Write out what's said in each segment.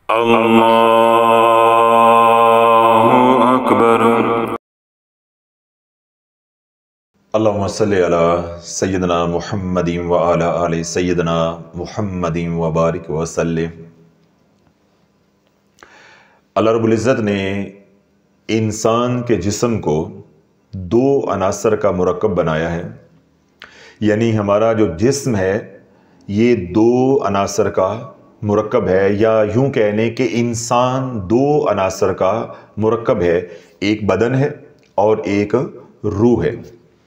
اللہ اکبر۔ اللہم صلی علی سیدنا محمد وعلی آل سیدنا محمد وبارک وسلم۔ اللہ رب العزت نے انسان کے جسم کو دو عناصر کا مرکب بنایا ہے، یعنی ہمارا جو جسم ہے یہ دو عناصر کا مرکب ہے، یا یوں کہنے کہ انسان دو عناصر کا مرکب ہے، ایک بدن ہے اور ایک روح ہے۔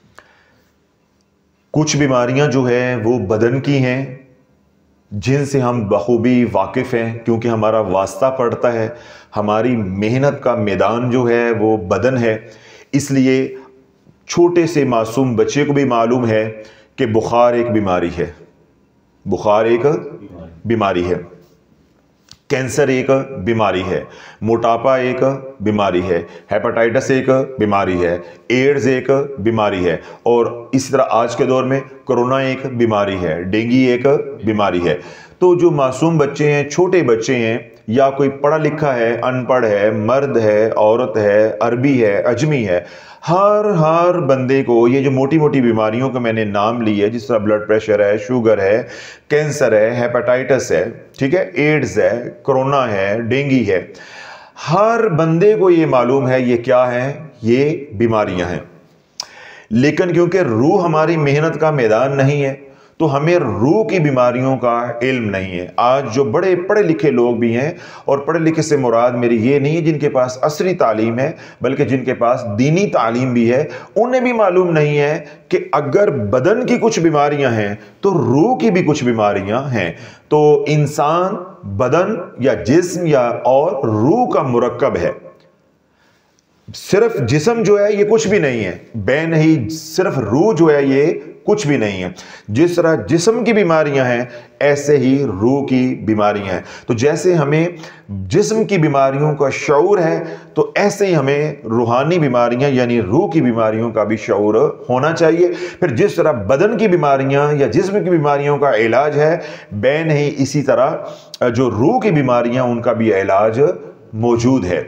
کچھ بیماریاں جو ہیں وہ بدن کی ہیں جن سے ہم بخوبی واقف ہیں، کیونکہ ہمارا واسطہ پڑتا ہے، ہماری محنت کا میدان جو ہے وہ بدن ہے۔ اس لیے چھوٹے سے معصوم بچے کو بھی معلوم ہے کہ بخار ایک بیماری ہے، بخار ایک بیماری ہے، کینسر ایک بیماری ہے، موٹاپا ایک بیماری ہے، ہیپاٹائٹس ایک بیماری ہے، ایڈز ایک بیماری ہے، اور اسی طرح آج کے دور میں کرونا ایک بیماری ہے، ڈینگی ایک بیماری ہے۔ تو جو معصوم بچے ہیں، چھوٹے بچے ہیں، یا کوئی پڑھا لکھا ہے، ان پڑھ ہے، مرد ہے، عورت ہے، عربی ہے، عجمی ہے، ہر بندے کو یہ جو موٹی موٹی بیماریوں کے میں نے نام لی ہے، جس طرح بلڈ پریشر ہے، شوگر ہے، کینسر ہے، ہیپاٹائٹس ہے، ٹھیک ہے، ایڈز ہے، کرونا ہے، ڈینگی ہے، ہر بندے کو یہ معلوم ہے یہ کیا ہے، یہ بیماریاں ہیں۔ لیکن کیونکہ روح ہماری محنت کا میدان نہیں ہے تو ہمیں روح کی بیماریوں کا علم نہیں ہے۔ آج جو بڑے پڑھے لکھے لوگ بھی ہیں، اور پڑھے لکھے سے مراد میری یہ نہیں ہے جن کے پاس عصری تعلیم ہے، بلکہ جن کے پاس دینی تعلیم بھی ہے، انہیں بھی معلوم نہیں ہے کہ اگر بدن کی کچھ بیماریاں ہیں تو روح کی بھی کچھ بیماریاں ہیں۔ تو انسان بدن یا جسم یا اور روح کا مرکب ہے۔ صرف جسم جو ہے یہ کچھ بھی نہیں ہے، بے نہیں، صرف روح جو ہے یہ کچھ بھی نہیں ہے۔ جس طرح جسم کی بیماریاں ہیں ایسے ہی روح کی بیماریاں ہیں۔ تو جیسے ہمیں جسم کی بیماریوں کا شعور ہے تو ایسے ہی ہمیں روحانی بیماریاں یعنی روح کی بیماریوں کا بھی شعور ہونا چاہیے۔ پھر جس طرح بدن کی بیماریاں یا جسم کی بیماریوں کا علاج ہے، بے نہیں اسی طرح جو روح کی بیماریاں ان کا بھی علاج موجود ہے۔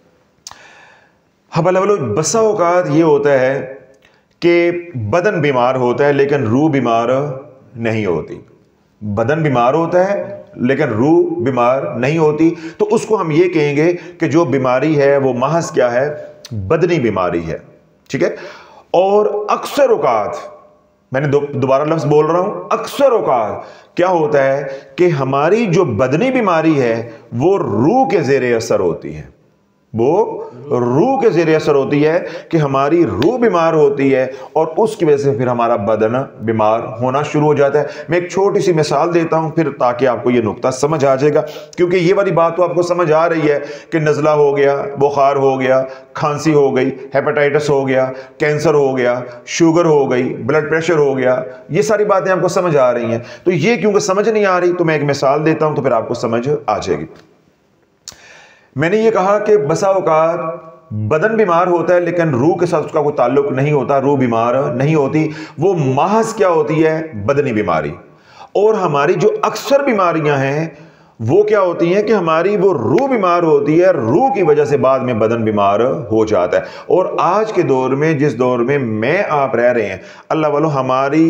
بسا اوقات یہ ہوتا ہے کہ بدن بیمار ہوتا ہے لیکن روح بیمار نہیں ہوتی، بدن بیمار ہوتا ہے لیکن روح بیمار نہیں ہوتی، تو اس کو ہم یہ کہیں گے کہ جو بیماری ہے وہ محض کیا ہے، بدنی بیماری ہے، ٹھیک ہے۔ اور اکثر اوقات، میں نے دوبارہ لفظ بول رہا ہوں، اکثر اوقات کیا ہوتا ہے کہ ہماری جو بدنی بیماری ہے وہ روح کے زیر اثر ہوتی ہے، وہ روح کے زیر اثر ہوتی ہے کہ ہماری روح بیمار ہوتی ہے اور اس کی وجہ سے پھر ہمارا بدن بیمار ہونا شروع ہو جاتا ہے۔ میں ایک چھوٹی سی مثال دیتا ہوں پھر تاکہ آپ کو یہ نقطہ سمجھ آ جائے گا، کیونکہ یہ والی بات تو آپ کو سمجھ آ رہی ہے کہ نزلہ ہو گیا، بخار ہو گیا، کھانسی ہو گئی، ہیپاٹائٹس ہو گیا، کینسر ہو گیا، شوگر ہو گئی، بلڈ پریشر ہو گیا، یہ ساری باتیں آپ کو سمجھ آ رہی ہیں۔ تو یہ کیونکہ سمجھ نہیں آ رہی تو میں ایک مثال دیتا ہوں تو پھر آپ کو سمجھ آ جائے گی۔ میں نے یہ کہا کہ بسا اوقات بدن بیمار ہوتا ہے لیکن روح کے ساتھ اس کا کوئی تعلق نہیں ہوتا، روح بیمار نہیں ہوتی، وہ محض کیا ہوتی ہے، بدنی بیماری۔ اور ہماری جو اکثر بیماریاں ہیں وہ کیا ہوتی ہیں کہ ہماری وہ روح بیمار ہوتی ہے، روح کی وجہ سے بعد میں بدن بیمار ہو جاتا ہے۔ اور آج کے دور میں، جس دور میں آپ رہ رہے ہیں، اللہ والو، ہماری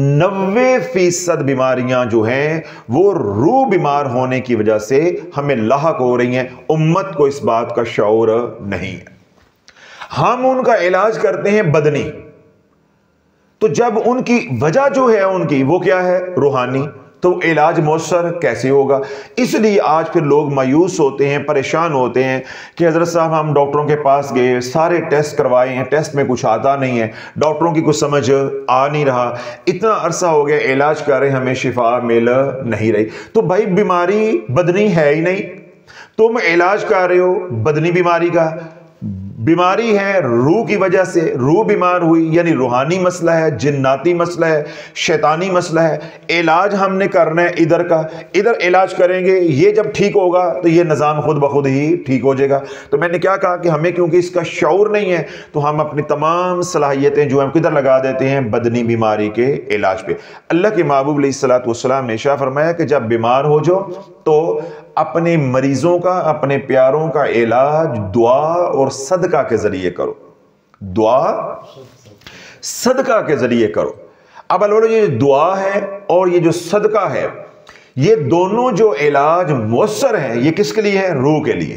90% بیماریاں جو ہیں وہ روح بیمار ہونے کی وجہ سے ہمیں لاحق ہو رہی ہیں۔ امت کو اس بات کا شعور نہیں ہے۔ ہم ان کا علاج کرتے ہیں بدنی، تو جب ان کی وجہ جو ہے ان کی وہ کیا ہے، روحانی، تو علاج مؤثر کیسے ہوگا؟ اس لیے آج پھر لوگ مایوس ہوتے ہیں، پریشان ہوتے ہیں کہ حضرت صاحب ہم ڈاکٹروں کے پاس گئے، سارے ٹیسٹ کروائے ہیں، ٹیسٹ میں کچھ آتا نہیں ہے، ڈاکٹروں کی کچھ سمجھ آ نہیں رہا، اتنا عرصہ ہو گیا علاج کر رہے ہیں، ہمیں شفا مل نہیں رہی۔ تو بھائی بیماری بدنی ہے ہی نہیں، تم علاج کر رہے ہو بدنی بیماری کا، بیماری ہے روح کی وجہ سے، روح بیمار ہوئی یعنی روحانی مسئلہ ہے، جناتی مسئلہ ہے، شیطانی مسئلہ ہے۔ علاج ہم نے کرنا ہے ادھر کا، ادھر علاج کریں گے، یہ جب ٹھیک ہوگا تو یہ نظام خود بخود ہی ٹھیک ہو جائے گا۔ تو میں نے کیا کہا کہ ہمیں کیونکہ اس کا شعور نہیں ہے تو ہم اپنی تمام صلاحیتیں جو ہیں کدھر لگا دیتے ہیں، بدنی بیماری کے علاج پہ۔ اللہ کے محبوب علیہ الصلوۃ والسلام نے ارشاد فرمایا کہ جب بیمار ہو جاؤ تو اپنے مریضوں کا، اپنے پیاروں کا علاج دعا اور صدقہ کے ذریعے کرو، دعا صدقہ کے ذریعے کرو۔ اب اللہ یہ دعا ہے اور یہ جو صدقہ ہے، یہ دونوں جو علاج مؤثر ہیں، یہ کس کے لیے ہے؟ روح کے لیے،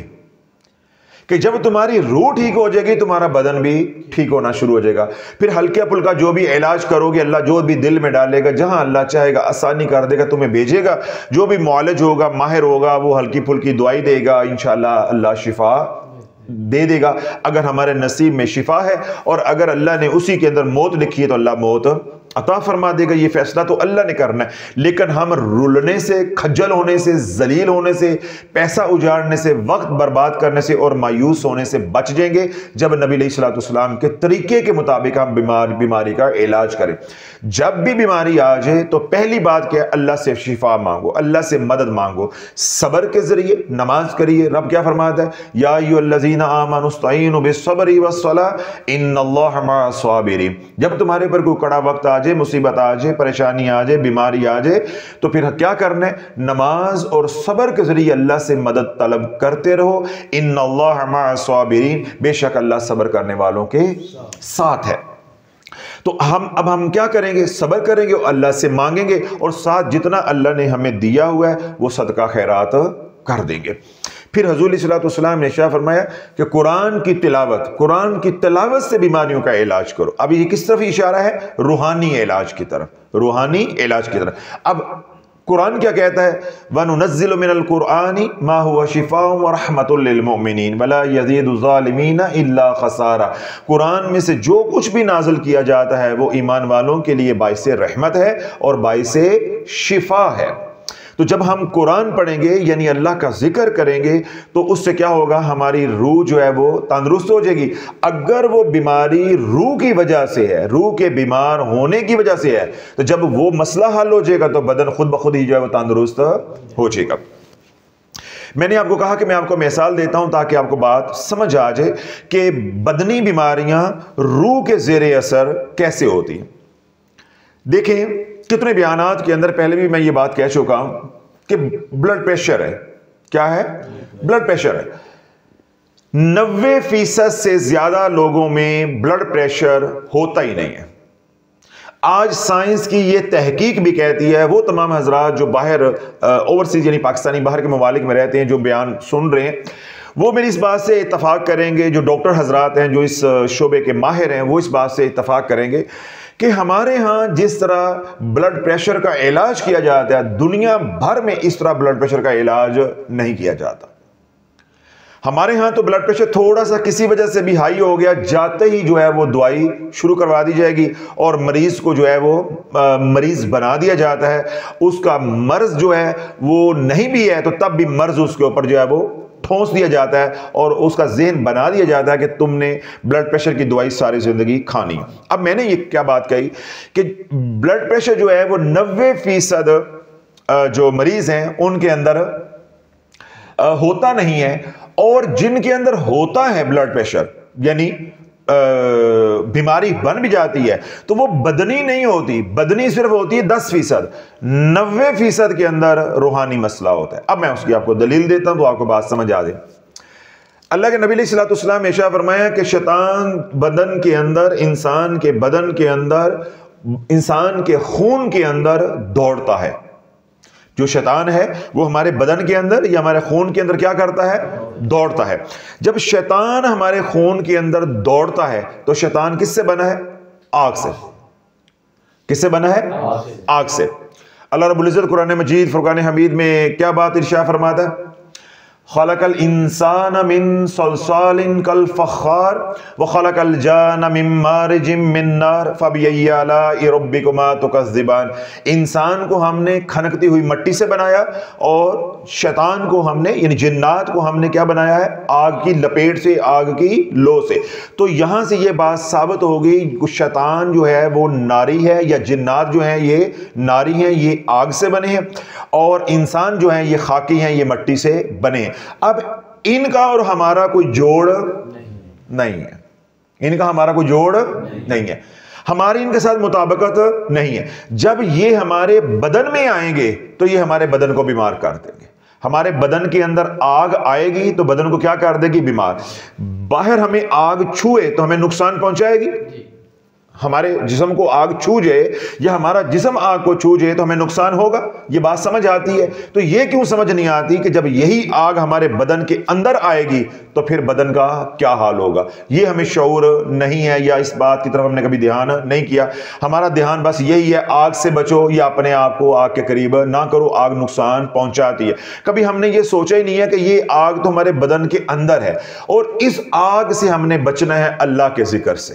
کہ جب تمہاری روح ٹھیک ہو جائے گی تمہارا بدن بھی ٹھیک ہونا شروع ہو جائے گا۔ پھر ہلکا پھلکا جو بھی علاج کرو گے، اللہ جو بھی دل میں ڈالے گا، جہاں اللہ چاہے گا آسانی کر دے گا، تمہیں بھیجے گا۔ جو بھی معالج ہوگا، ماہر ہوگا، وہ ہلکی پھلکی دوائی دے گا، انشاءاللہ اللہ شفا دے دے گا، اگر ہمارے نصیب میں شفا ہے۔ اور اگر اللہ نے اسی کے اندر موت لکھی ہے تو اللہ موت عطا فرما دے گا۔ یہ فیصلہ تو اللہ نے کرنا ہے، لیکن ہم رولنے سے، کھجل ہونے سے، ذلیل ہونے سے، پیسہ اجاڑنے سے، وقت برباد کرنے سے اور مایوس ہونے سے بچ جائیں گے جب نبی علیہ الصلوۃ والسلام کے طریقے کے مطابق ہم بیماری کا علاج کریں۔ جب بھی بیماری آ جائے تو پہلی بات کیا ہے؟ اللہ سے شفا مانگو، اللہ سے مدد مانگو، صبر کے ذریعے نماز کریے۔ رب کیا فرماتا ہے؟ یا ایھا الذین آمنوا استعینوا بالصبر والصلاۃ ان اللہ مع الصابرین۔ جب تمہارے پر کوئی کڑا وقت آ جائے، مصیبت آ جائے، پریشانی آ جائے، بیماری آ جائے، تو پھر کیا کرنا ہے؟ نماز اور صبر کے ذریعے اللہ سے مدد طلب کرتے رہو۔ ان اللہ مع الصابرین، بے شک اللہ صبر کرنے والوں کے ساتھ ہے۔ تو اب ہم کیا کریں گے؟ صبر کریں گے اور اللہ سے مانگیں گے، اور ساتھ جتنا اللہ نے ہمیں دیا ہوا ہے وہ صدقہ خیرات کر دیں گے۔ پھر حضور علیہ الصلوۃ والسلام نے ارشاد فرمایا کہ قرآن کی تلاوت سے بیماریوں کا علاج کرو۔ اب یہ کس طرف اشارہ ہے؟ روحانی علاج کی طرف، روحانی علاج کی طرف۔ اب قرآن کیا کہتا ہے؟ وَنُنَزِّلُ مِنَ الْقُرْآنِ مَا هُوَ شِفَاءٌ وَرَحْمَةٌ لِّلْمُؤْمِنِينَ وَلَا يَزِيدُ الظَّالِمِينَ إِلَّا خَسَارًا۔ قرآن میں سے جو کچھ بھی نازل کیا جاتا ہے وہ ایمان والوں کے لیے باعث رحمت ہے اور باعث شفا ہے۔ تو جب ہم قرآن پڑھیں گے، یعنی اللہ کا ذکر کریں گے، تو اس سے کیا ہوگا؟ ہماری روح جو ہے وہ تندرست ہو جائے گی۔ اگر وہ بیماری روح کی وجہ سے ہے، روح کے بیمار ہونے کی وجہ سے ہے، تو جب وہ مسئلہ حل ہو جائے گا تو بدن خود بخود ہی جو ہے وہ تندرست ہو جائے گا۔ میں نے آپ کو کہا کہ میں آپ کو مثال دیتا ہوں تاکہ آپ کو بات سمجھ آ جائے کہ بدنی بیماریاں روح کے زیر اثر کیسے ہوتی ہیں۔ دیکھیں کتنے بیانات کے اندر پہلے بھی میں یہ بات کہہ چکا ہوں کہ بلڈ پریشر ہے۔ کیا ہے؟ بلڈ پریشر ہے۔ 90% سے زیادہ لوگوں میں بلڈ پریشر ہوتا ہی نہیں ہے۔ آج سائنس کی یہ تحقیق بھی کہتی ہے، وہ تمام حضرات جو باہر اوورسیز یعنی پاکستانی باہر کے ممالک میں رہتے ہیں، جو بیان سن رہے ہیں، وہ میری اس بات سے اتفاق کریں گے، جو ڈاکٹر حضرات ہیں جو اس شعبے کے ماہر ہیں وہ اس بات سے اتفاق کریں گے کہ ہمارے ہاں جس طرح بلڈ پریشر کا علاج کیا جاتا ہے، دنیا بھر میں اس طرح بلڈ پریشر کا علاج نہیں کیا جاتا۔ ہمارے ہاں تو بلڈ پریشر تھوڑا سا کسی وجہ سے بھی ہائی ہو گیا، جاتے ہی جو ہے وہ دوائی شروع کروا دی جائے گی اور مریض کو جو ہے وہ مریض بنا دیا جاتا ہے۔ اس کا مرض جو ہے وہ نہیں بھی ہے تو تب بھی مرض اس کے اوپر جو ہے وہ ٹھونس دیا جاتا ہے اور اس کا ذہن بنا دیا جاتا ہے کہ تم نے بلڈ پریشر کی دوائی ساری زندگی کھانی۔ اب میں نے یہ کیا بات کہی کہ بلڈ پریشر جو ہے وہ 90% جو مریض ہیں ان کے اندر ہوتا نہیں ہے، اور جن کے اندر ہوتا ہے بلڈ پریشر یعنی بیماری بن بھی جاتی ہے تو وہ بدنی نہیں ہوتی، بدنی صرف ہوتی ہے 10%، 90% کے اندر روحانی مسئلہ ہوتا ہے۔ اب میں اس کی آپ کو دلیل دیتا ہوں تو آپ کو بات سمجھ آ جائے۔ اللہ کے نبی علیہ الصلوۃ والسلام نے ارشاد فرمایا کہ شیطان بدن کے اندر، انسان کے بدن کے اندر، انسان کے خون کے اندر دوڑتا ہے۔ جو شیطان ہے وہ ہمارے بدن کے اندر یا ہمارے خون کے اندر کیا کرتا ہے؟ دوڑتا ہے۔ جب شیطان ہمارے خون کے اندر دوڑتا ہے تو شیطان کس سے بنا ہے؟ آگ سے۔ کس سے بنا ہے؟ آگ سے۔ اللہ رب العزت قرآن مجید فرقان حمید میں کیا بات ارشاد فرماتا ہے؟ خلق الانسان من صلصال کالفخار وخلق الجان من مارج من نار فبأي آلاء ربكما تكذبان۔ انسان کو ہم نے کھنکتی ہوئی مٹی سے بنایا اور شیطان کو ہم نے یعنی جنات کو ہم نے کیا بنایا ہے؟ آگ کی لپیٹ سے، آگ کی لو سے۔ تو یہاں سے یہ بات ثابت ہو گئی کہ شیطان جو ہے وہ ناری ہے، یا جنات جو ہیں یہ ناری ہیں، یہ آگ سے بنے ہیں، اور انسان جو ہیں یہ خاکی ہیں، یہ مٹی سے بنے ہیں۔ اب ان کا اور ہمارا کوئی جوڑ نہیں ہے، ان کا ہمارا کوئی جوڑ نہیں ہے، ہماری ان کے ساتھ مطابقت نہیں ہے۔ جب یہ ہمارے بدن میں آئیں گے تو یہ ہمارے بدن کو بیمار کر دیں گے۔ ہمارے بدن کے اندر آگ آئے گی تو بدن کو کیا کر دے گی؟ بیمار. باہر ہمیں آگ چھوئے تو ہمیں نقصان پہنچائے گی. ہمارے جسم کو آگ چھو جائے یا ہمارا جسم آگ کو چھو جائے تو ہمیں نقصان ہوگا. یہ بات سمجھ آتی ہے؟ تو یہ کیوں سمجھ نہیں آتی کہ جب یہی آگ ہمارے بدن کے اندر آئے گی تو پھر بدن کا کیا حال ہوگا؟ یہ ہمیں شعور نہیں ہے یا اس بات کی طرف ہم نے کبھی دھیان نہیں کیا. ہمارا دھیان بس یہی ہے آگ سے بچو یا اپنے آپ کو آگ کے قریب نہ کرو، آگ نقصان پہنچاتی ہے. کبھی ہم نے یہ سوچا ہی نہیں ہے کہ یہ آگ تو ہمارے بدن کے اندر ہے اور اس آگ سے ہم نے بچنا ہے اللہ کے ذکر سے،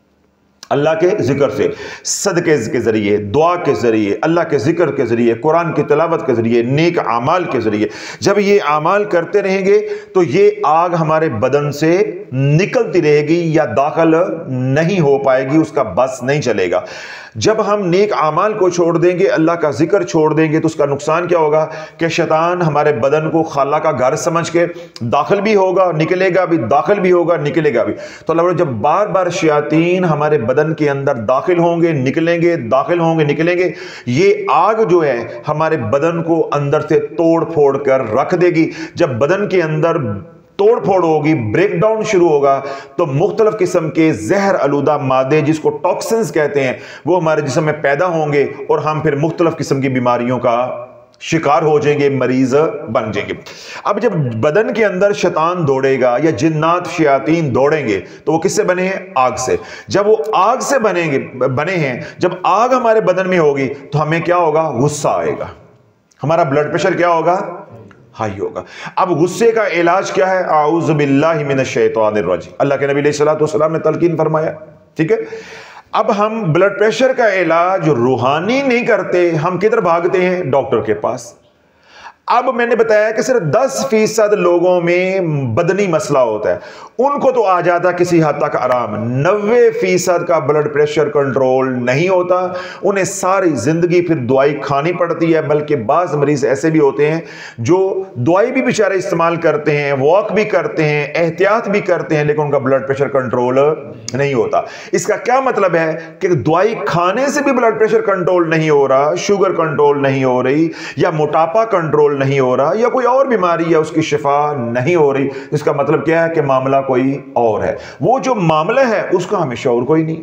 اللہ کے ذکر سے، صدقے کے ذریعے، دعا کے ذریعے، اللہ کے ذکر کے ذریعے، قرآن کی تلاوت کے ذریعے، نیک اعمال کے ذریعے. جب یہ اعمال کرتے رہیں گے تو یہ آگ ہمارے بدن سے نکلتی رہے گی یا داخل نہیں ہو پائے گی، اس کا بس نہیں چلے گا. جب ہم نیک اعمال کو چھوڑ دیں گے، اللہ کا ذکر چھوڑ دیں گے، تو اس کا نقصان کیا ہوگا کہ شیطان ہمارے بدن کو خلا کا گھر سمجھ کے داخل بھی ہوگا، نکلے گا بھی، داخل بھی ہوگا، نکلے گا بھی. تو اللہ جب بار بار شیاطین ہمارے بدن کے اندر داخل ہوں گے، نکلیں گے، داخل ہوں گے، نکلیں گے، یہ آگ جو ہے ہمارے بدن کو اندر سے توڑ پھوڑ کر رکھ دے گی. جب بدن کے اندر توڑ پھوڑ ہوگی، بریک ڈاؤن شروع ہوگا، تو مختلف قسم کے زہر آلودہ مادے جس کو ٹاکسنز کہتے ہیں وہ ہمارے جسم میں پیدا ہوں گے اور ہم پھر مختلف قسم کی بیماریوں کا شکار ہو جائیں گے، مریض بن جائیں گے. اب جب بدن کے اندر شیطان دوڑے گا یا جنات شیاطین دوڑیں گے تو وہ کس سے بنے ہیں؟ آگ سے. جب وہ آگ سے بنے ہیں، جب آگ ہمارے بدن میں ہوگی تو ہمیں کیا ہوگا؟ غصہ آئے گا. ہمارا بلڈ پریشر کیا ہوگا؟ ہائی ہوگا. اب غصے کا علاج کیا ہے؟ اعوذ باللہ من الشیطان الرجیم. اللہ کے نبی علیہ الصلوۃ والسلام نے تلقین فرمایا. ٹھیک ہے. اب ہم بلڈ پریشر کا علاج روحانی نہیں کرتے، ہم کدھر بھاگتے ہیں؟ ڈاکٹر کے پاس. اب میں نے بتایا کہ صرف 10% لوگوں میں بدنی مسئلہ ہوتا ہے، ان کو تو آ جاتا کسی حد تک آرام. 90% کا بلڈ پریشر کنٹرول نہیں ہوتا، انہیں ساری زندگی پھر دوائی کھانی پڑتی ہے. بلکہ بعض مریض ایسے بھی ہوتے ہیں جو دوائی بھی بیچارے استعمال کرتے ہیں، واک بھی کرتے ہیں، احتیاط بھی کرتے ہیں، لیکن ان کا بلڈ پریشر کنٹرول نہیں ہوتا. اس کا کیا مطلب ہے کہ دوائی کھانے سے بھی بلڈ پریشر کنٹرول نہیں ہو رہا، شوگر کنٹرول نہیں ہو رہی، یا موٹاپا کنٹرول نہیں ہو رہا، یا کوئی اور بیماری ہے اس کی شفا نہیں ہو رہی. اس کا مطلب کیا ہے کہ معاملہ کوئی اور ہے. وہ جو معاملہ ہے اس کا ہمیں شعور کوئی نہیں،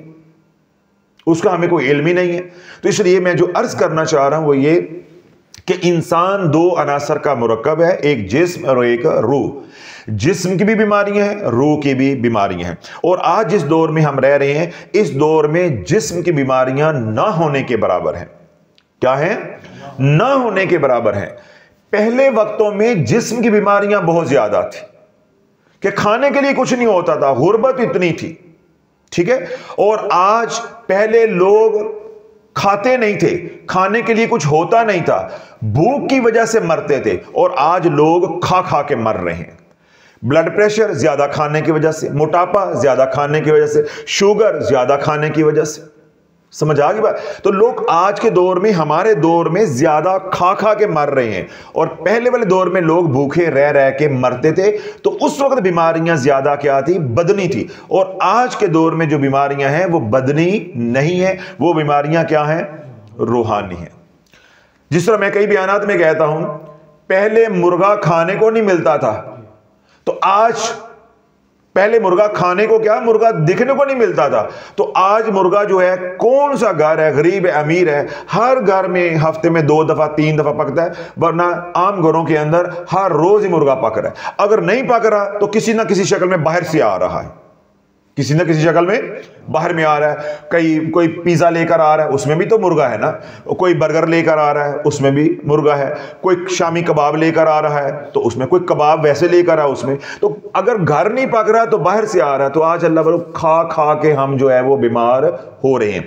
اس کا ہمیں کوئی علم ہی نہیں ہے. تو اس لیے میں جو عرض کرنا چاہ رہا ہوں وہ یہ کہ انسان 2 عناصر کا مرکب ہے، ایک جسم اور ایک روح. جسم کی بھی بیماریاں ہیں، روح کی بھی بیماریاں ہیں. اور آج جس دور میں ہم رہ رہے ہیں، اس دور میں جسم کی بیماریاں نہ ہونے کے برابر ہیں. کیا ہیں؟ نہ ہونے کے برابر ہیں. پہلے وقتوں میں جسم کی بیماریاں بہت زیادہ تھی کہ کھانے کے لیے کچھ نہیں ہوتا تھا، غربت اتنی تھی. ٹھیک ہے. اور آج پہلے لوگ کھاتے نہیں تھے، کھانے کے لیے کچھ ہوتا نہیں تھا، بھوک کی وجہ سے مرتے تھے، اور آج لوگ کھا کھا کے مر رہے ہیں. بلڈ پریشر زیادہ کھانے کی وجہ سے، موٹاپا زیادہ کھانے کی وجہ سے، شوگر زیادہ کھانے کی وجہ سے. سمجھ آ گئی بات؟ تو لوگ آج کے دور میں، ہمارے دور میں زیادہ کھا کھا کے مر رہے ہیں، اور پہلے والے دور میں لوگ بھوکے رہ رہ کے مرتے تھے. تو اس وقت بیماریاں زیادہ کیا تھی؟ بدنی تھی. اور آج کے دور میں جو بیماریاں ہیں وہ بدنی نہیں ہیں، وہ بیماریاں کیا ہیں؟ روحانی ہیں. جس طرح میں کئی بیانات میں کہتا ہوں، پہلے مرغا کھانے کو نہیں ملتا تھا، تو آج پہلے مرغا کھانے کو کیا؟ مرغا دکھنے کو نہیں ملتا تھا. تو آج مرغا جو ہے، کون سا گھر ہے، غریب ہے، امیر ہے، ہر گھر میں ہفتے میں 2 دفعہ 3 دفعہ پکتا ہے. ورنہ عام گھروں کے اندر ہر روز ہی مرغا پک رہا ہے. اگر نہیں پک رہا تو کسی نہ کسی شکل میں باہر سے آ رہا ہے، کسی نہ کسی شکل میں باہر میں آ رہا ہے. کوئی پیزا لے کر آ رہا ہے، اس میں بھی تو مرغا ہے نا. کوئی برگر لے کر آ رہا ہے، اس میں بھی مرغا ہے. کوئی شامی کباب لے کر آ رہا ہے تو اس میں کوئی کباب ویسے لے کر آ اس میں. تو اگر گھر نہیں پک رہا تو باہر سے آ رہا ہے. تو آج اللہ والوں کھا کھا کے ہم جو ہے وہ بیمار ہو رہے ہیں.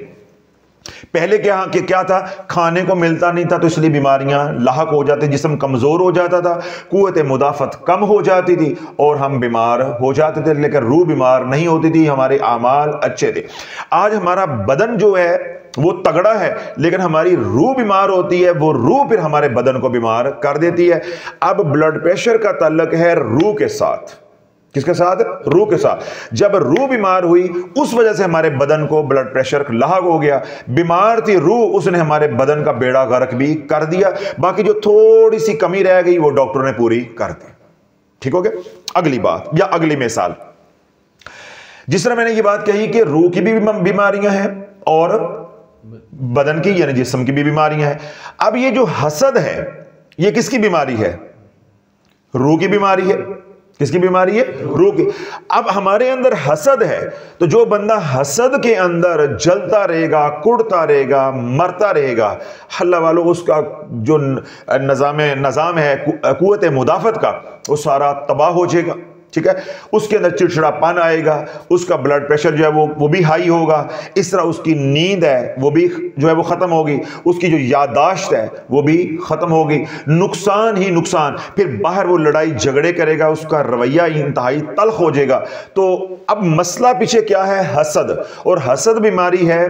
پہلے کیا تھا؟ کھانے کو ملتا نہیں تھا تو اس لیے بیماریاں لاحق ہو جاتی، جسم کمزور ہو جاتا تھا، قوت مدافعت کم ہو جاتی تھی اور ہم بیمار ہو جاتے تھے. لیکن روح بیمار نہیں ہوتی تھی، ہمارے اعمال اچھے تھے. آج ہمارا بدن جو ہے وہ تگڑا ہے، لیکن ہماری روح بیمار ہوتی ہے. وہ روح پھر ہمارے بدن کو بیمار کر دیتی ہے. اب بلڈ پریشر کا تعلق ہے روح کے ساتھ. کس کے ساتھ؟ روح کے ساتھ. جب روح بیمار ہوئی اس وجہ سے ہمارے بدن کو بلڈ پریشر لاحق ہو گیا. بیمار تھی روح، اس نے ہمارے بدن کا بیڑا غرق بھی کر دیا. باقی جو تھوڑی سی کمی رہ گئی وہ ڈاکٹر نے پوری کر دی. ٹھیک ہو گیا؟ اگلی بات یا اگلی مثال، جس طرح میں نے یہ بات کہی کہ روح کی بھی بیماریاں ہیں اور بدن کی یعنی جسم کی بھی بیماریاں ہیں. اب یہ جو حسد ہے یہ کس کی بیماری ہے؟ روح کی بیماری ہے. کس کی بیماری ہے؟ روح کی. اب ہمارے اندر حسد ہے تو جو بندہ حسد کے اندر جلتا رہے گا، کڑتا رہے گا، مرتا رہے گا، اللہ والو اس کا جو نظام ہے قوت مدافعت کا وہ سارا تباہ ہو جائے گا. ٹھیک ہے؟ اس کے اندر چڑچڑا پن آئے گا، اس کا بلڈ پریشر جو ہے وہ بھی ہائی ہوگا. اس طرح اس کی نیند ہے وہ بھی جو ہے وہ ختم ہوگی، اس کی جو یادداشت ہے وہ بھی ختم ہوگی. نقصان ہی نقصان. پھر باہر وہ لڑائی جھگڑے کرے گا، اس کا رویہ انتہائی تلخ ہو جائے گا. تو اب مسئلہ پیچھے کیا ہے؟ حسد. اور حسد بیماری ہے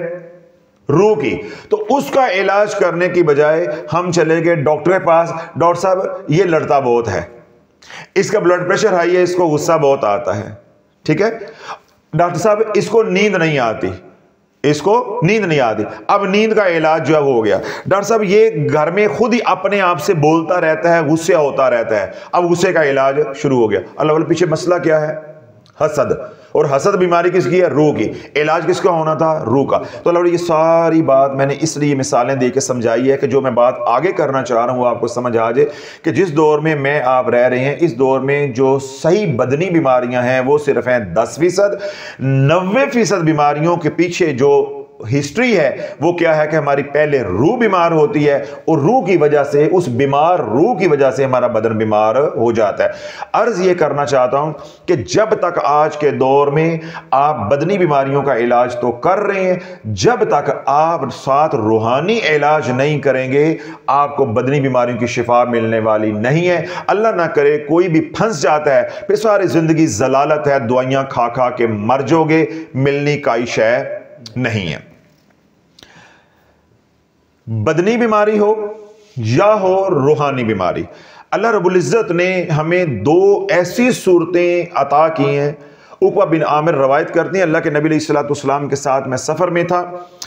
روح کی. تو اس کا علاج کرنے کی بجائے ہم چلے گئے ڈاکٹر کے پاس، ڈاکٹر صاحب یہ لڑتا بہت ہے، اس کا بلڈ پریشر ہائی ہے، اس کو غصہ بہت آتا ہے. ٹھیک ہے؟ ڈاکٹر صاحب اس کو نیند نہیں آتی، اس کو نیند نہیں آتی. اب نیند کا علاج جو ہے وہ ہو گیا. ڈاکٹر صاحب یہ گھر میں خود ہی اپنے آپ سے بولتا رہتا ہے، غصہ ہوتا رہتا ہے. اب غصے کا علاج شروع ہو گیا. اللہ والے پیچھے مسئلہ کیا ہے؟ حسد. اور حسد بیماری کس کی ہے؟ روح کی. علاج کس کا ہونا تھا؟ روح کا. تو اللہ یہ ساری بات میں نے اس لیے مثالیں دے کے سمجھائی ہے کہ جو میں بات آگے کرنا چاہ رہا ہوں وہ آپ کو سمجھ آ جائے کہ جس دور میں آپ رہ رہے ہیں اس دور میں جو صحیح بدنی بیماریاں ہیں وہ صرف ہیں 10%. 90% بیماریوں کے پیچھے جو ہسٹری ہے وہ کیا ہے کہ ہماری پہلے روح بیمار ہوتی ہے اور روح کی وجہ سے، اس بیمار روح کی وجہ سے ہمارا بدن بیمار ہو جاتا ہے. عرض یہ کرنا چاہتا ہوں کہ جب تک آج کے دور میں آپ بدنی بیماریوں کا علاج تو کر رہے ہیں، جب تک آپ ساتھ روحانی علاج نہیں کریں گے آپ کو بدنی بیماریوں کی شفا ملنے والی نہیں ہے. اللہ نہ کرے کوئی بھی پھنس جاتا ہے پھر ساری زندگی ضلالت ہے، دوائیاں کھا کھا کے مر جاؤ گے، ملنی کوئی شے نہیں ہے. بدنی بیماری ہو یا ہو روحانی بیماری، اللہ رب العزت نے ہمیں 2 ایسی صورتیں عطا کی ہیں. عقبہ بن عامر روایت کرتے ہیں اللہ کے نبی علیہ السلام کے ساتھ میں سفر میں تھا،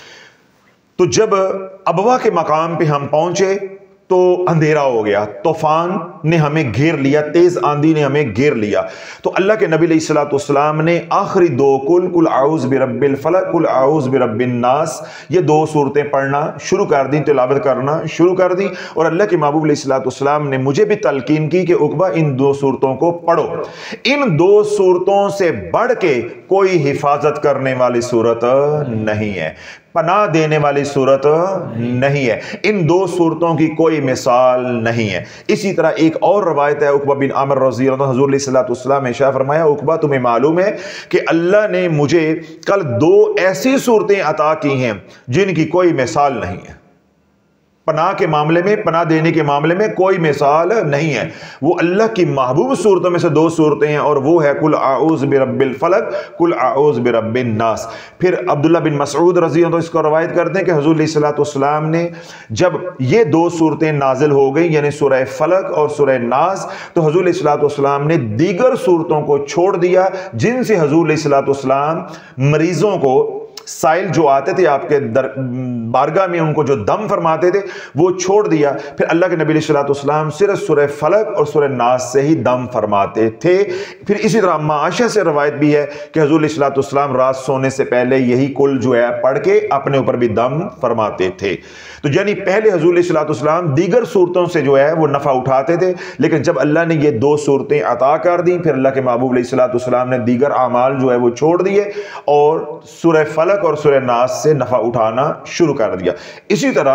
تو جب ابوا کے مقام پہ ہم پہنچے تو اندھیرا ہو گیا، طوفان نے ہمیں گھیر لیا، تیز آندھی نے ہمیں گھیر لیا. تو اللہ کے نبی علیہ السلام نے آخری 2 قل اعوذ برب الفلق، قل اعوذ برب الناس، یہ 2 صورتیں پڑھنا شروع کر دیں، تلاوت کرنا شروع کر دیں. اور اللہ کے محبوب علیہ السلام نے مجھے بھی تلقین کی کہ عقبہ ان 2 صورتوں کو پڑھو. ان 2 صورتوں سے بڑھ کے کوئی حفاظت کرنے والی صورت نہیں ہے، پناہ دینے والی صورت نہیں ہے. ان 2 صورتوں کی کوئی مثال نہیں ہے. اسی طرح ایک اور روایت ہے عقبہ بن عامر رضی اللہ عنہ، حضور علیہ السلام نے ارشاد فرمایا عقبہ تمہیں معلوم ہے کہ اللہ نے مجھے کل 2 ایسی صورتیں عطا کی ہیں جن کی کوئی مثال نہیں ہے. پناہ کے معاملے میں، پناہ دینے کے معاملے میں کوئی مثال نہیں ہے. وہ اللہ کی محبوب صورتوں میں سے 2 صورتیں ہیں اور وہ ہے قل اعوذ برب الفلق، قل اعوذ برب الناس. پھر عبداللہ بن مسعود رضی اللہ عنہ اس کو روایت کرتے ہیں کہ حضور علیہ السلام نے جب یہ 2 صورتیں نازل ہو گئیں یعنی سورہ فلق اور سورہ ناس، تو حضور علیہ السلام نے دیگر صورتوں کو چھوڑ دیا جن سے حضور علیہ السلام مریضوں کو، سائل جو آتے تھے آپ کے بارگاہ میں ان کو جو دم فرماتے تھے وہ چھوڑ دیا. پھر اللہ کے نبی علیہ السلام صرف سورہ فلق اور سورہ ناس سے ہی دم فرماتے تھے. پھر اسی طرح اما عائشہ سے روایت بھی ہے کہ حضور علیہ السلام رات سونے سے پہلے یہی کل جو ہے پڑھ کے اپنے اوپر بھی دم فرماتے تھے. تو یعنی پہلے حضور علیہ السلام دیگر صورتوں سے جو ہے وہ نفع اٹھاتے تھے، لیکن جب اللہ نے یہ 2 صورتیں عطا کر دیں پھر اللہ کے محبوب علیہ السلام نے دیگر اعمال جو ہے وہ چھوڑ دیے اور سورہ فلق اور سورہ ناس سے نفع اٹھانا شروع کر دیا. اسی طرح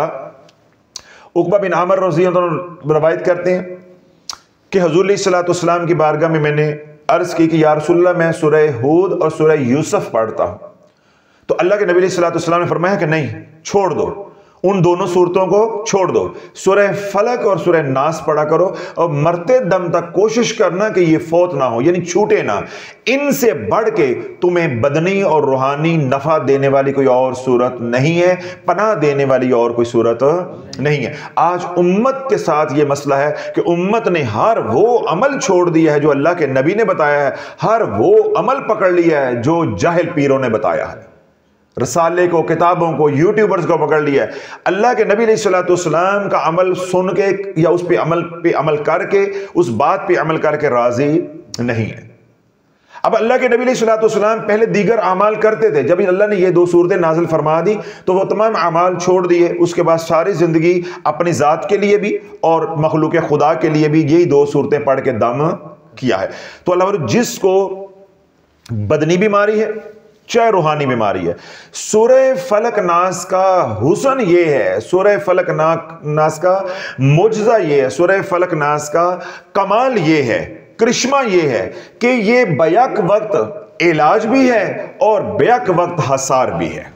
عقبہ بن عامر رضی اللہ عنہ روایت کرتے ہیں کہ حضور علیہ السلام کی بارگاہ میں نے عرض کی کہ یا رسول اللہ میں سورہ ہود اور سورہ یوسف پڑھتا ہوں. تو اللہ کے نبی علیہ السلام نے فرمایا کہ نہیں، چھوڑ دو. उन दोनों सूरतों को छोड़ दो, सूरह फलक और सूरह नास पढ़ा करो और मरते दम तक कोशिश करना कि ये फौत ना हो, यानी छूटे ना। इनसे बढ़ के तुम्हें बदनी और रूहानी नफा देने वाली कोई और सूरत नहीं है, पनाह देने वाली और कोई सूरत नहीं है। आज उम्मत के साथ ये मसला है कि उम्मत ने हर वो अमल छोड़ दिया है जो अल्लाह के नबी ने बताया है, हर वो अमल पकड़ लिया है जो जाहिल पीरों ने बताया है। रसाले को, किताबों को, यूट्यूबर्स को पकड़ लिया है। अल्लाह के नबी अलैहिस्सलाम का अमल सुन के या उस पे अमल करके, उस बात पे अमल करके राजी नहीं है। अब अल्लाह के नबी अलैहिस्सलाम पहले दीगर अमाल करते थे, जब अल्लाह ने ये दो सूरतें नाजिल फरमा दी तो वो तमाम अमाल छोड़ दिए। उसके बाद सारी जिंदगी अपनी जात के लिए भी और मखलूक खुदा के लिए भी यही दो सूरतें पढ़ के दम किया है। तो अल्लाह जिसको बदनी बीमारी है चाहे रूहानी बीमारी है, सूरह फलक नास का हुस्न ये है, सूरह फलक नास का मुजज़ा ये है, सूरह फलक नास का कमाल ये है, करिश्मा ये है कि ये बैक वक्त इलाज भी है और बैक वक्त हसार भी है।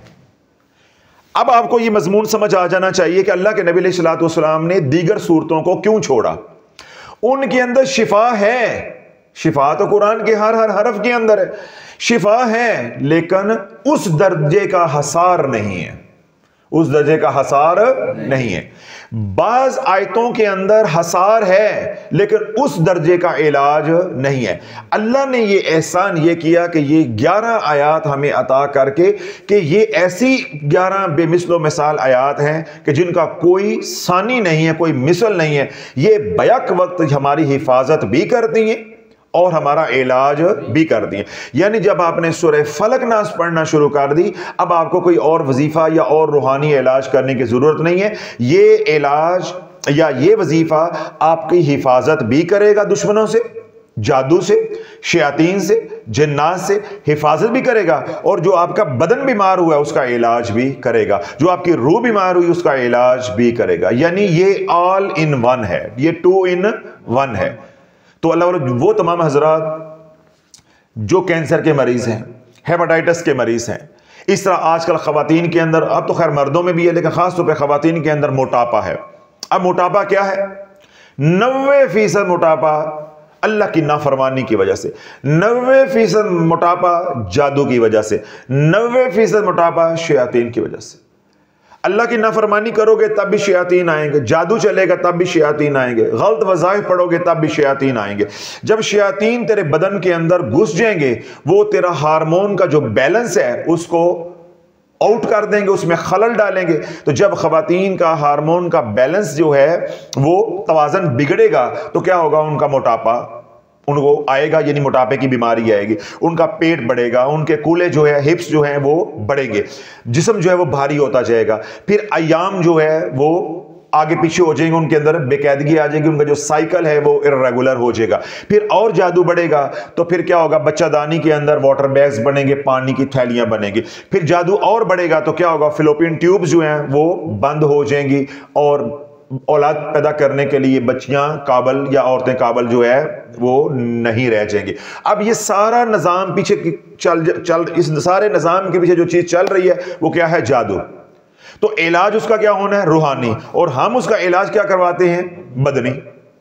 अब आपको ये मजमून समझ आ जाना चाहिए कि अल्लाह के नबी अलैहिस्सलाम ने दीगर सूरतों को क्यों छोड़ा। उनके अंदर शिफा है, शिफा तो कुरान के हर हरफ के अंदर है, शिफा है, लेकिन उस दर्जे का हसार नहीं है, उस दर्जे का हसार नहीं है। बाज आयतों के अंदर हसार है लेकिन उस दर्जे का इलाज नहीं है। अल्लाह ने ये एहसान ये किया कि ये 11 आयात हमें अता करके कि ये ऐसी 11 बेमिसलो मिसाल आयात हैं कि जिनका कोई सानी नहीं है, कोई मिसल नहीं है। ये बैक वक्त हमारी हिफाजत भी करती हैं और हमारा इलाज भी कर दिए। यानी जब आपने सूरह फलक नास पढ़ना शुरू कर दी, अब आपको कोई और वजीफा या और रूहानी इलाज करने की जरूरत नहीं है। ये इलाज या ये वजीफा आपकी हिफाजत भी करेगा दुश्मनों से, जादू से, शयातीन से, जिन्नात से हिफाजत भी करेगा, और जो आपका बदन बीमार हुआ है उसका इलाज भी करेगा, जो आपकी रूह बीमार हुई उसका इलाज भी करेगा। यानी ये ऑल इन वन है, ये 2 in 1 है। तो अल्लाह वो तमाम हजरात जो कैंसर के मरीज हैं, हेपेटाइटिस के मरीज हैं, इस तरह आजकल खवातीन के अंदर, अब तो खैर मर्दों में भी है लेकिन खास तौर पे खवातीन के अंदर मोटापा है। अब मोटापा क्या है? 90% मोटापा अल्लाह की नाफरमानी की वजह से, 90% मोटापा जादू की वजह से, 90% मोटापा शयातीन की वजह से। अल्लाह की नाफरमानी करोगे तब भी शयातीन आएंगे, जादू चलेगा तब भी शयातीन आएंगे, गलत वज़ाइफ पढ़ोगे तब भी शयातीन आएंगे। जब शयातीन तेरे बदन के अंदर घुस जाएंगे, वो तेरा हार्मोन का जो बैलेंस है उसको आउट कर देंगे, उसमें खलल डालेंगे। तो जब खवातीन का हार्मोन का बैलेंस जो है वो तवाज़न बिगड़ेगा तो क्या होगा? उनका मोटापा उनको आएगा, यानी मोटापे की बीमारी आएगी, उनका पेट बढ़ेगा, उनके कूल्हे जो है, हिप्स जो हैं वो बढ़ेंगे, जिस्म जो है वो भारी होता जाएगा। फिर अयाम जो है वो आगे पीछे हो जाएंगे, उनके अंदर बेकायदगी आ जाएगी, उनका जो साइकिल है वो इर्रेगुलर हो जाएगा। फिर और जादू बढ़ेगा तो फिर क्या होगा? बच्चादानी के अंदर वाटर बैग्स बनेंगे, पानी की थैलियां बनेंगी। फिर जादू और बढ़ेगा तो क्या होगा? फिलोपियन ट्यूब्स जो हैं वो बंद हो जाएंगी और औलाद पैदा करने के लिए बच्चियां काबल या औरतें काबल जो है वो नहीं रह जाएंगी। अब ये सारा निज़ाम पीछे चल इस सारे निज़ाम के पीछे जो चीज़ चल रही है वो क्या है? जादू। तो इलाज उसका क्या होना है? रूहानी। और हम उसका इलाज क्या करवाते हैं? बदनी।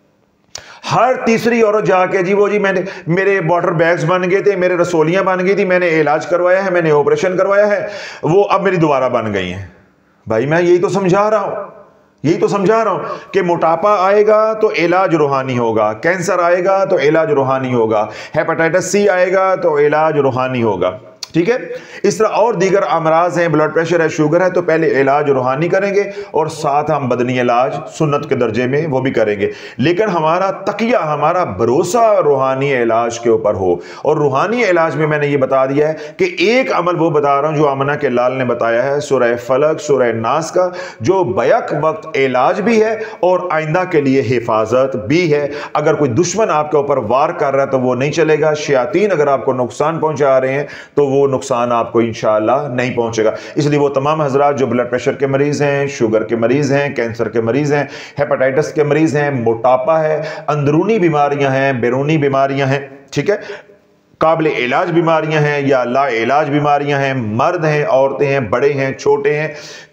हर तीसरी औरत जाके जी मैंने, मेरे वाटर बैग्स बन गए थे, मेरे रसोलियां बन गई थी, मैंने इलाज करवाया है, मैंने ऑपरेशन करवाया है, वो अब मेरी दोबारा बन गई हैं। भाई मैं यही तो समझा रहा हूं कि मोटापा आएगा तो इलाज रूहानी होगा, कैंसर आएगा तो इलाज रूहानी होगा, हेपेटाइटिस सी आएगा तो इलाज रूहानी होगा। ठीक है, इस तरह और दीगर अमराज हैं, ब्लड प्रेशर है, शुगर है, तो पहले इलाज रूहानी करेंगे और साथ हम बदनी इलाज सुन्नत के दर्जे में वो भी करेंगे। लेकिन हमारा तकिया, हमारा भरोसा रूहानी इलाज के ऊपर हो। और रूहानी इलाज में मैंने ये बता दिया है कि एक अमल वो बता रहा हूं जो आमना के लाल ने बताया है, सूरह फलक, सूरह नास का, जो बैक वक्त इलाज भी है और आइंदा के लिए हिफाजत भी है। अगर कोई दुश्मन आपके ऊपर वार कर रहा है तो वो नहीं चलेगा। शयातीन अगर आपको नुकसान पहुंचा रहे हैं तो वो नुकसान आपको इंशाअल्लाह नहीं पहुंचेगा। इसलिए वो तमाम हजरात जो ब्लड प्रेशर के मरीज हैं, शुगर के मरीज हैं, कैंसर के मरीज हैं, हेपेटाइटिस के मरीज हैं, मोटापा है, अंदरूनी बीमारियां हैं, बैरूनी बीमारियां हैं, ठीक है, काबिल इलाज बीमारियां हैं या ला इलाज बीमारियां हैं, मर्द हैं, औरतें हैं, बड़े हैं, छोटे हैं,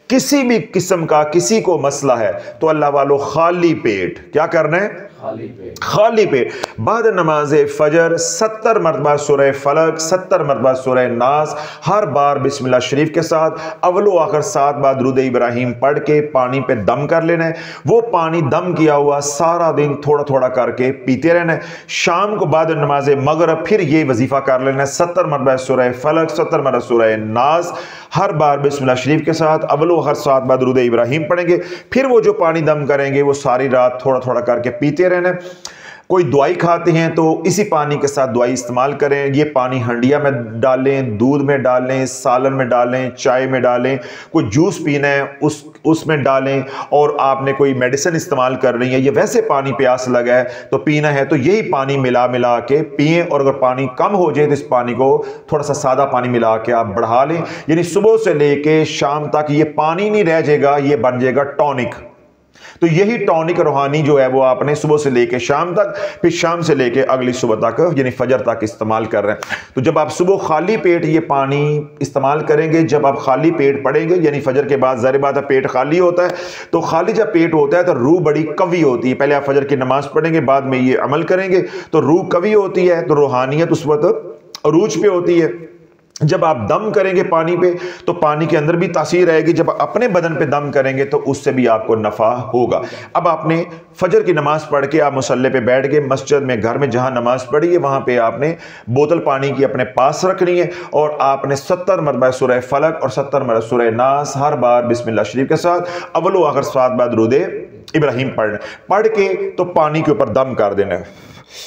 किसी भी किस्म का किसी को मसला है तो अल्लाह वालों खाली पेट क्या करना है, खाली पेट बाद नमाज फजर 70 मरतबा सूरह फलक, 70 मरतबा सूरह नास, हर बार बिस्मिल्लाह शरीफ के साथ अव्वल आखिर 7 बार दुरूद इब्राहिम पढ़ के पानी पे दम कर लेना है। वो पानी दम किया हुआ सारा दिन थोड़ा थोड़ा करके पीते रहना है। शाम को बाद नमाज मगरिब फिर ये वजीफा कर लेना है, 70 मरतबा सूरह फलक, 70 मरतबा सूरह नास, हर बार बिस्मिल्लाह शरीफ के साथ अव्वल आखिर 7 बार दुरूद इब्राहिम पढ़ेंगे। फिर वो जो पानी दम करेंगे वो सारी रात थोड़ा थोड़ा करके पीते रहना। कोई दवाई खाते हैं तो इसी पानी के साथ दवाई इस्तेमाल करें। ये पानी हंडिया में डालें, दूध में डालें, सालन में डालें, चाय में डालें। कोई जूस पीना है उसमें डालें। और आपने कोई मेडिसिन इस्तेमाल कर रही है, ये वैसे पानी प्यास लगा है तो पीना है तो यही पानी मिला मिला के पिएं। और अगर पानी कम हो जाए तो इस पानी को थोड़ा सा सादा पानी मिला के आप बढ़ा लें। यानी सुबह से लेके शाम तक ये पानी नहीं रह जाएगा, ये बन जाएगा टॉनिक। तो यही टॉनिक रूहानी जो है वो आपने सुबह से लेके शाम तक, फिर शाम से लेके अगली सुबह तक यानी फजर तक इस्तेमाल कर रहे हैं। तो जब आप सुबह खाली पेट ये पानी इस्तेमाल करेंगे, जब आप खाली पेट पढ़ेंगे यानी फजर के बाद ज़ाहिर बात है पेट खाली होता है, तो खाली जब पेट होता है तो रूह बड़ी कवी होती है। पहले आप फजर की नमाज पढ़ेंगे, बाद में ये अमल करेंगे तो रूह कवी होती है, तो रूहानियत उस वक्त अरूज पे होती है। जब आप दम करेंगे पानी पे तो पानी के अंदर भी तासीर रहेगी, जब अपने बदन पे दम करेंगे तो उससे भी आपको नफ़ा होगा। अब आपने फजर की नमाज पढ़ के आप मुसल्ले पे बैठ गए, मस्जिद में घर में जहां नमाज पढ़ी है वहां पे आपने बोतल पानी की अपने पास रखनी है और आपने 70 मरतबा सूरह फलक और 70 मरतबा सूरह नास, हर बार बिस्मिल्लाह शरीफ के साथ अव्वल आखिर 7 बार दुरूद इब्राहिम पढ़ के तो पानी के ऊपर दम कर देना है।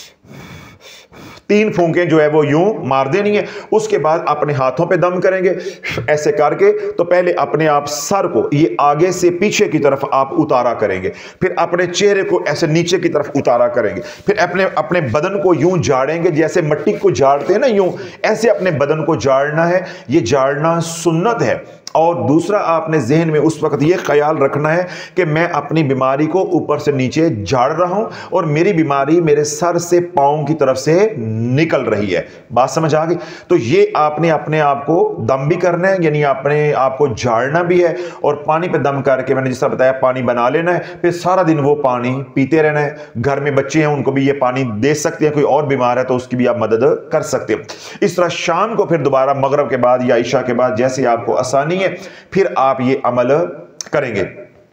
3 फूंकें जो है वो यूं मार देनी है। उसके बाद अपने हाथों पे दम करेंगे ऐसे करके। तो पहले अपने आप सर को ये आगे से पीछे की तरफ आप उतारा करेंगे, फिर अपने चेहरे को ऐसे नीचे की तरफ उतारा करेंगे, फिर अपने बदन को यूं झाड़ेंगे जैसे मिट्टी को झाड़ते हैं ना, यूं ऐसे अपने बदन को झाड़ना है। ये झाड़ना सुन्नत है। और दूसरा आपने जहन में उस वक्त ये ख्याल रखना है कि मैं अपनी बीमारी को ऊपर से नीचे झाड़ रहा हूं और मेरी बीमारी मेरे सर से पांव की तरफ से निकल रही है। बात समझ आ गई? तो ये आपने अपने आप को दम भी करना है, यानी अपने आप को झाड़ना भी है और पानी पे दम करके मैंने जिस तरह बताया पानी बना लेना है। फिर सारा दिन वो पानी पीते रहना है। घर में बच्चे हैं उनको भी ये पानी दे सकते हैं, कोई और बीमार है तो उसकी भी आप मदद कर सकते हैं। इस तरह शाम को फिर दोबारा मगरिब के बाद या इशा के बाद जैसे आपको आसानी फिर आप ये अमल करेंगे।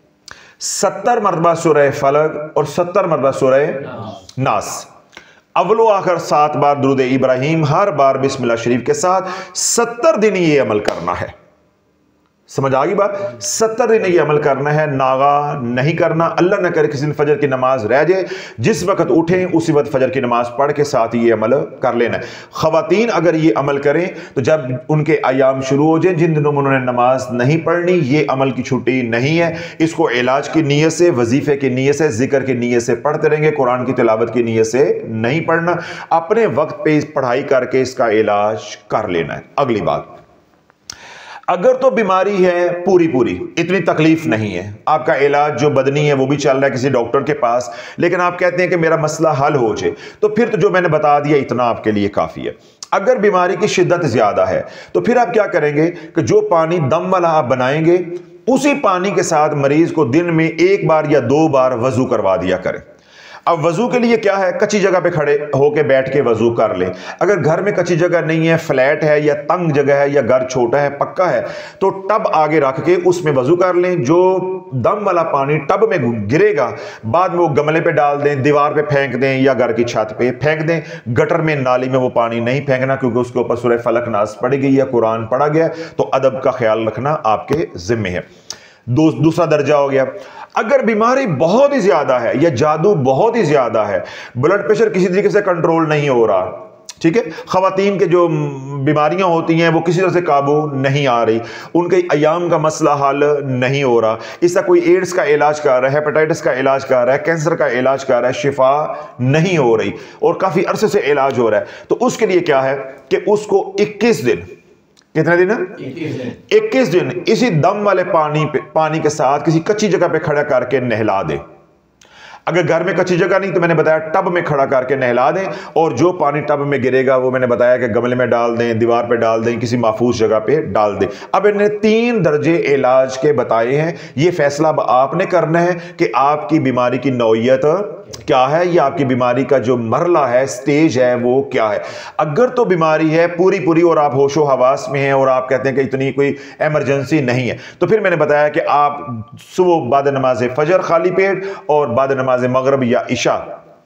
70 मरतबा सूरह फलक और 70 मरतबा सूरह नास, अव्वल आखिर 7 बार दुरूद इब्राहिम, हर बार बिस्मिल्लाह शरीफ के साथ 70 दिन ये अमल करना है। समझ आ गई बात? 70 दिन ये अमल करना है, नागा नहीं करना। अल्लाह न करे किसी दिन फजर की नमाज रह जाए, जिस वक्त उठें उसी वक्त फजर की नमाज पढ़ के साथ ये अमल कर लेना है। ख़वातीन अगर ये अमल करें तो जब उनके अयाम शुरू हो जाए जिन दिनों में उन्होंने नमाज नहीं पढ़नी, ये अमल की छुट्टी नहीं है। इसको इलाज की नीयत से, वजीफे की नीयत से, जिक्र की नीयत से पढ़ते रहेंगे, कुरान की तिलावत की नीयत से नहीं पढ़ना। अपने वक्त पे पढ़ाई करके इसका इलाज कर लेना है। अगली बात, अगर तो बीमारी है पूरी इतनी तकलीफ नहीं है, आपका इलाज जो बदनी है वो भी चल रहा है किसी डॉक्टर के पास, लेकिन आप कहते हैं कि मेरा मसला हल हो जाए, तो फिर तो जो मैंने बता दिया इतना आपके लिए काफ़ी है। अगर बीमारी की शिद्दत ज़्यादा है तो फिर आप क्या करेंगे कि जो पानी दम वाला आप बनाएंगे उसी पानी के साथ मरीज को दिन में 1 बार या 2 बार वजू करवा दिया करें। अब वजू के लिए क्या है, कच्ची जगह पे खड़े होके बैठ के वजू कर लें। अगर घर में कच्ची जगह नहीं है, फ्लैट है या तंग जगह है या घर छोटा है पक्का है, तो टब आगे रख के उसमें वजू कर लें। जो दम वाला पानी टब में गिरेगा बाद में वो गमले पे डाल दें, दीवार पे फेंक दें या घर की छत पे फेंक दें। गटर में नाली में वो पानी नहीं फेंकना, क्योंकि उसके ऊपर सूरह फलक नास पड़ी गई या कुरान पढ़ा गया, तो अदब का ख्याल रखना आपके जिम्मे है। दूसरा दर्जा हो गया, अगर बीमारी बहुत ही ज्यादा है या जादू बहुत ही ज्यादा है, ब्लड प्रेशर किसी तरीके से कंट्रोल नहीं हो रहा, ठीक है, खवातीन के जो बीमारियां होती हैं वो किसी तरह से काबू नहीं आ रही, उनके अयाम का मसला हल नहीं हो रहा, इसका कोई एड्स का इलाज कर रहा है, हेपेटाइटिस का इलाज कर रहा है, कैंसर का इलाज कर रहा है, शिफा नहीं हो रही और काफी अरसे से इलाज हो रहा है, तो उसके लिए क्या है कि उसको 21 दिन, कितने दिन? 21 दिन इसी दम वाले पानी के साथ किसी कच्ची जगह पे खड़ा करके नहला दे। अगर घर में कच्ची जगह नहीं तो मैंने बताया टब में खड़ा करके नहला दें, और जो पानी टब में गिरेगा वो मैंने बताया कि गमले में डाल दें, दीवार पे डाल दें, किसी महफूज जगह पे डाल दें। अब इन्हें 3 दर्जे इलाज के बताए हैं। ये फैसला आपने करना है कि आपकी बीमारी की नौइयत क्या है, या आपकी बीमारी का जो मरला है, स्टेज है, वो क्या है। अगर तो बीमारी है पूरी पूरी और आप होशो हवास में हैं और आप कहते हैं कि इतनी कोई इमरजेंसी नहीं है, तो फिर मैंने बताया कि आप सुबह बाद नमाज फजर खाली पेट और बाद नमाज मगरिब या इशा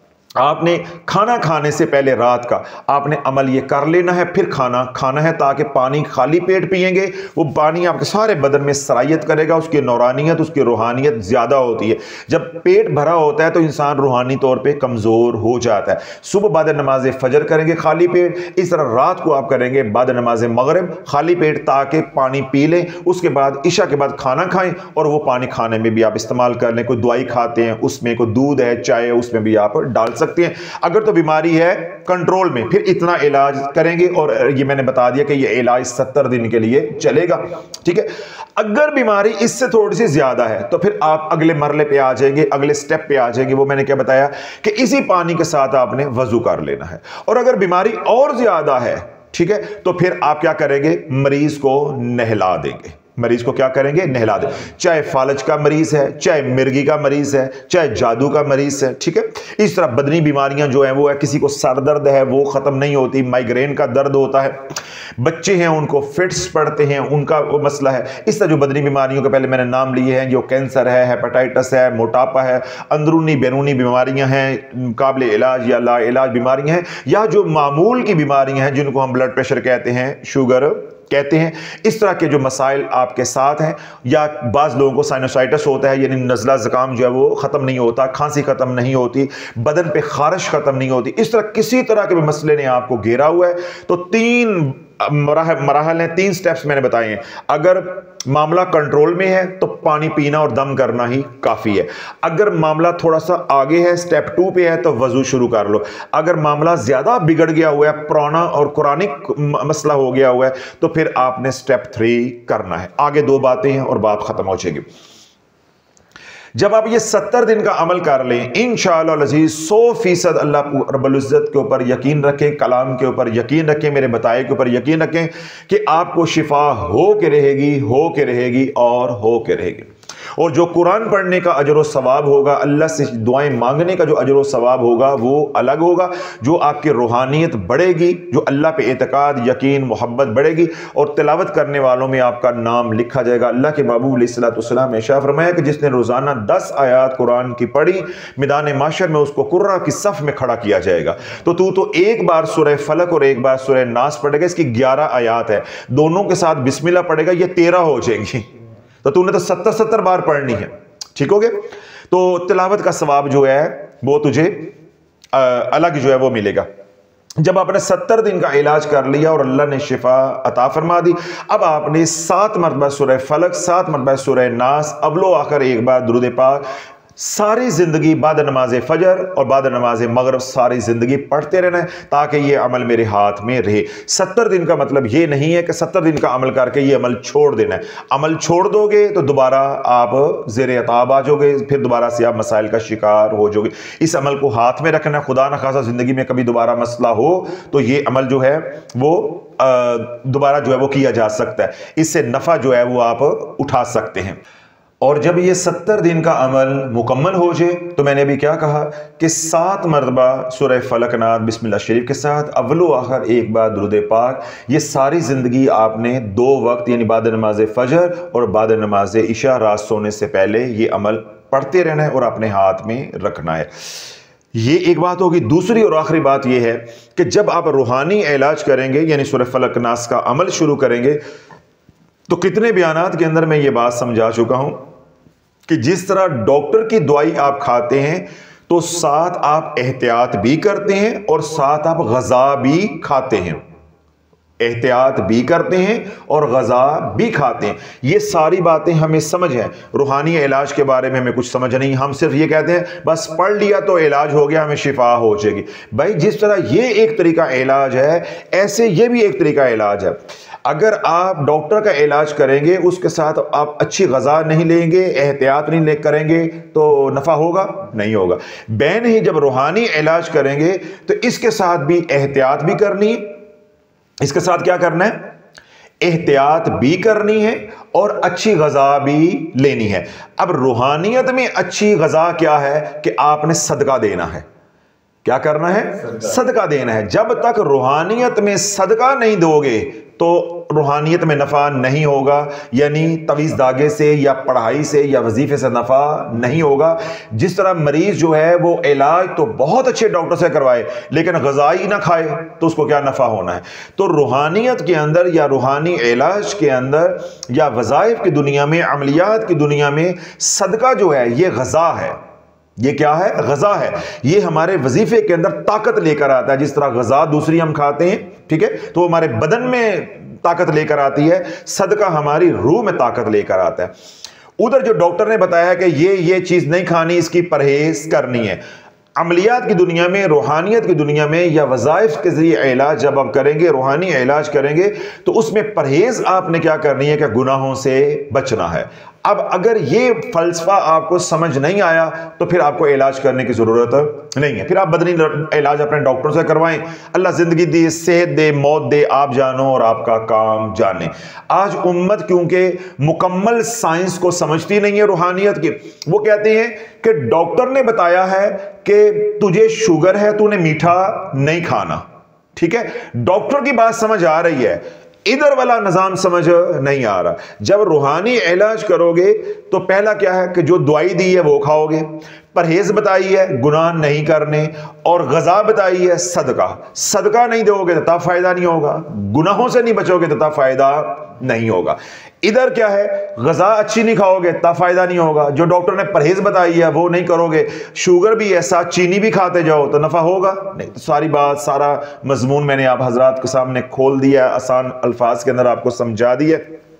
आपने खाना खाने से पहले रात का आपने अमल ये कर लेना है, फिर खाना खाना है, ताकि पानी खाली पेट पिएंगे वो पानी आपके सारे बदन में सरायत करेगा, उसकी नौरानियत, उसकी रूहानियत ज़्यादा होती है। जब पेट भरा होता है तो इंसान रूहानी तौर पे कमज़ोर हो जाता है। सुबह बाद नमाज फजर करेंगे खाली पेट, इस तरह रात को आप करेंगे बाद नमाज मगरिब खाली पेट, ताकि पानी पी लें। उसके बाद इशा के बाद खाना खाएं और वो पानी खाने में भी आप इस्तेमाल कर लें। कोई दवाई खाते हैं उसमें, कोई दूध है, चाय है, उसमें भी आप डाल सकते हैं। अगर तो बीमारी है कंट्रोल में, फिर इतना इलाज करेंगे, और ये मैंने बता दिया कि ये इलाज 70 दिन के लिए चलेगा, ठीक है। अगर बीमारी इससे थोड़ी सी ज्यादा है तो फिर आप अगले मरले पे आ जाएंगे, अगले स्टेप पे आ जाएंगे। वो मैंने क्या बताया कि इसी पानी के साथ आपने वजू कर लेना है। और अगर बीमारी और ज्यादा है, ठीक है, तो फिर आप क्या करेंगे, मरीज को नहला देंगे। मरीज को क्या करेंगे, नहला दे। चाहे फालज का मरीज है, चाहे मिर्गी का मरीज है, चाहे जादू का मरीज है, ठीक है। इस तरह बदनी बीमारियां जो हैं वो है, किसी को सर दर्द है वो खत्म नहीं होती, माइग्रेन का दर्द होता है, बच्चे हैं उनको फिट्स पड़ते हैं, उनका वो मसला है। इस तरह जो बदनी बीमारियों के पहले मैंने नाम लिए हैं, जो कैंसर है, हेपेटाइटिस है, मोटापा है, अंदरूनी बैरूनी बीमारियां हैं, काबिल इलाज या ला इलाज बीमारियां हैं, या जो मामूल की बीमारियां हैं जिनको हम ब्लड प्रेशर कहते हैं, शुगर कहते हैं, इस तरह के जो मसाइल आपके साथ हैं, या बाज़ लोगों को साइनोसाइटिस होता है, यानी नज़ला ज़ुकाम जो है वो ख़त्म नहीं होता, खांसी ख़त्म नहीं होती, बदन पे खारिश ख़त्म नहीं होती, इस तरह किसी तरह के भी मसले ने आपको घेरा हुआ है, तो 3 मराहल हैं, 3 स्टेप्स मैंने बताए हैं। अगर मामला कंट्रोल में है तो पानी पीना और दम करना ही काफ़ी है। अगर मामला थोड़ा सा आगे है, स्टेप 2 पे है, तो वजू शुरू कर लो। अगर मामला ज़्यादा बिगड़ गया हुआ है, पुराना और कुरानिक मसला हो गया हुआ है, तो फिर आपने स्टेप 3 करना है। आगे 2 बातें हैं और बात ख़त्म हो जाएगी। जब आप ये 70 दिन का अमल कर लें, इंशाअल्लाह अज़ीज़ 100% अल्लाह रब्बुल इज़्ज़त के ऊपर यकीन रखें, कलाम के ऊपर यकीन रखें, मेरे बताए के ऊपर यकीन रखें कि आपको शिफा हो के रहेगी, हो के रहेगी और हो के रहेगी। और जो कुरान पढ़ने का अजर व सवाब होगा, अल्लाह से दुआएं मांगने का जो अजर व सवाब होगा, वो अलग होगा। जो आपकी रूहानियत बढ़ेगी, जो अल्लाह पे एतकाद, यकीन, मोहब्बत बढ़ेगी, और तिलावत करने वालों में आपका नाम लिखा जाएगा। अल्लाह के महबूब अलैहिस्सलाम ने इरशाद फरमाया कि जिसने रोज़ाना 10 आयात कुरान की पढ़ी, मैदान माशर में उसको कुर्रा की सफ़ में खड़ा किया जाएगा। तो तू तो एक बार सूरह फलक और एक बार सूरह नास पढ़ेगा, इसकी 11 आयात है, दोनों के साथ बिस्मिल्लाह पढ़ेगा, ये 13 हो जाएंगी। तो तूने तो 70 बार पढ़नी है, ठीक हो गया। तो तिलावत का सवाब जो है वो तुझे अलग जो है वो मिलेगा। जब आपने 70 दिन का इलाज कर लिया और अल्लाह ने शिफा अता फरमा दी, अब आपने 7 मरतबा सूरह फलक, 7 मरतबा सूरह नास, अवलो आखिर एक बार दुरूद पाक, सारी जिंदगी बाद नमाज फजर और बाद नमाज मगरिब सारी जिंदगी पढ़ते रहना है, ताकि ये अमल मेरे हाथ में रहे। 70 दिन का मतलब ये नहीं है कि 70 दिन का अमल करके ये अमल छोड़ देना है। अमल छोड़ दोगे तो दोबारा आप ज़ेरे अताब आ जाओगे, फिर दोबारा से आप मसाइल का शिकार हो जाओगे। इस अमल को हाथ में रखना, खुदा न खासा जिंदगी में कभी दोबारा मसला हो तो ये अमल जो है वो दोबारा जो है वो किया जा सकता है, इससे नफ़ा जो है वो आप उठा सकते हैं। और जब ये 70 दिन का अमल मुकम्मल हो जाए तो मैंने अभी क्या कहा कि 7 मरतबा सूरह फलक नाथ बिस्मिल्लाह शरीफ के साथ अव्वलो आखिर एक बार दुरूद पाक, ये सारी ज़िंदगी आपने 2 वक्त यानी बाद नमाज फजर और बाद नमाज इशा रात सोने से पहले ये अमल पढ़ते रहना है और अपने हाथ में रखना है। ये एक बात होगी। दूसरी और आखिरी बात यह है कि जब आप रूहानी इलाज करेंगे यानी सूरह फलक नास का अमल शुरू करेंगे, तो कितने बयानात के अंदर मैं ये बात समझा चुका हूं कि जिस तरह डॉक्टर की दवाई आप खाते हैं तो साथ आप एहतियात भी करते हैं और साथ आप गज़ा भी खाते हैं, एहतियात भी करते हैं और गज़ा भी खाते हैं। ये सारी बातें हमें समझ हैं। रूहानी इलाज के बारे में हमें कुछ समझ नहीं, हम सिर्फ ये कहते हैं बस पढ़ लिया तो इलाज हो गया, हमें शिफा हो जाएगी। भाई जिस तरह ये एक तरीका इलाज है, ऐसे ये भी एक तरीका इलाज है। اگر آپ ڈاکٹر کا علاج کریں گے، اس کے ساتھ آپ اچھی غذا نہیں لیں گے، احتیاط نہیں کریں گے، تو نفع ہوگا نہیں ہوگا۔ بین ہی جب روحانی علاج کریں گے تو اس کے ساتھ بھی احتیاط بھی کرنی ہے، اس کے ساتھ کیا کرنا ہے؟ احتیاط بھی کرنی ہے اور اچھی غذا بھی لینی ہے۔ اب روحانیت میں اچھی غذا کیا ہے کہ آپ نے صدقہ دینا ہے۔ کیا کرنا ہے؟ صدقہ دینا ہے۔ جب تک روحانیت میں صدقہ نہیں دو گے تو روحانیت میں نفع نہیں ہوگا، یعنی تویز داغے سے یا پڑھائی سے یا وظیفے سے نفع نہیں ہوگا۔ جس طرح مریض جو ہے وہ علاج تو بہت اچھے ڈاکٹر سے کروائے لیکن غذائی نہ کھائے تو اس کو کیا نفع ہونا ہے؟ تو روحانیت کے اندر یا روحانی علاج کے اندر یا وظائف کی دنیا میں، عملیات کی دنیا میں صدقہ جو ہے یہ غذا ہے۔ یہ کیا ہے؟ غذا ہے۔ یہ ہمارے وظیفے کے اندر طاقت لے کر آتا ہے۔ جس طرح غذا دوسری ہم کھاتے ہیں، ٹھیک ہے، تو ہمارے بدن میں طاقت لے کر آتی ہے، صدقہ ہماری روح میں طاقت لے کر آتا ہے۔ ادھر جو ڈاکٹر نے بتایا کہ یہ چیز نہیں کھانی، اس کی پرہیز کرنی ہے۔ عملیات کی دنیا میں، روحانیت کی دنیا میں یا وظائف کے ذریعے علاج جب آپ کریں گے، روحانی علاج کریں گے تو اس میں پرہیز آپ نے کیا کرنی ہے کہ گناہوں سے بچنا ہے۔ اب اگر یہ فلسفہ آپ کو سمجھ نہیں آیا تو پھر آپ کو علاج کرنے کی ضرورت نہیں ہے، پھر آپ بدنی علاج اپنے ڈاکٹر سے کروائیں۔ اللہ زندگی دے، صحت دے، موت دے، آپ جانو اور آپ کا کام جانے۔ آج امت کیونکہ مکمل سائنس کو سمجھتی نہیں ہے روحانیت کی، وہ کہتے ہیں کہ ڈاکٹر نے بتایا ہے کہ تجھے شوگر ہے، تو نے میٹھا نہیں کھانا، ٹھیک ہے، ڈاکٹر کی بات سمجھ آ رہی ہے، ادھر والا نظام سمجھ نہیں آ رہا۔ جب روحانی علاج کرو گے تو پہلا کیا ہے کہ جو دوائی دی ہے وہ کھاؤ گے، پرہیز بتائی ہے گناہ نہیں کرنے، اور غذا بتائی ہے صدقہ۔ صدقہ نہیں دو گے تو تب فائدہ نہیں ہوگا، گناہوں سے نہیں بچو گے تو تب فائدہ نہیں ہوگا۔ ادھر کیا ہے؟ غذا اچھی نہیں کھاؤ گے تب فائدہ نہیں ہوگا، جو ڈاکٹر نے پرہیز بتائی ہے وہ نہیں کرو گے، شوگر بھی ایسا، چینی بھی کھاتے جاؤ تو نفع ہوگا نہیں۔ تو ساری بات، سارا مضمون میں نے آپ حضرات کے سامنے کھول دیا، آسان الفاظ کے اندر آپ کو سمجھا دیا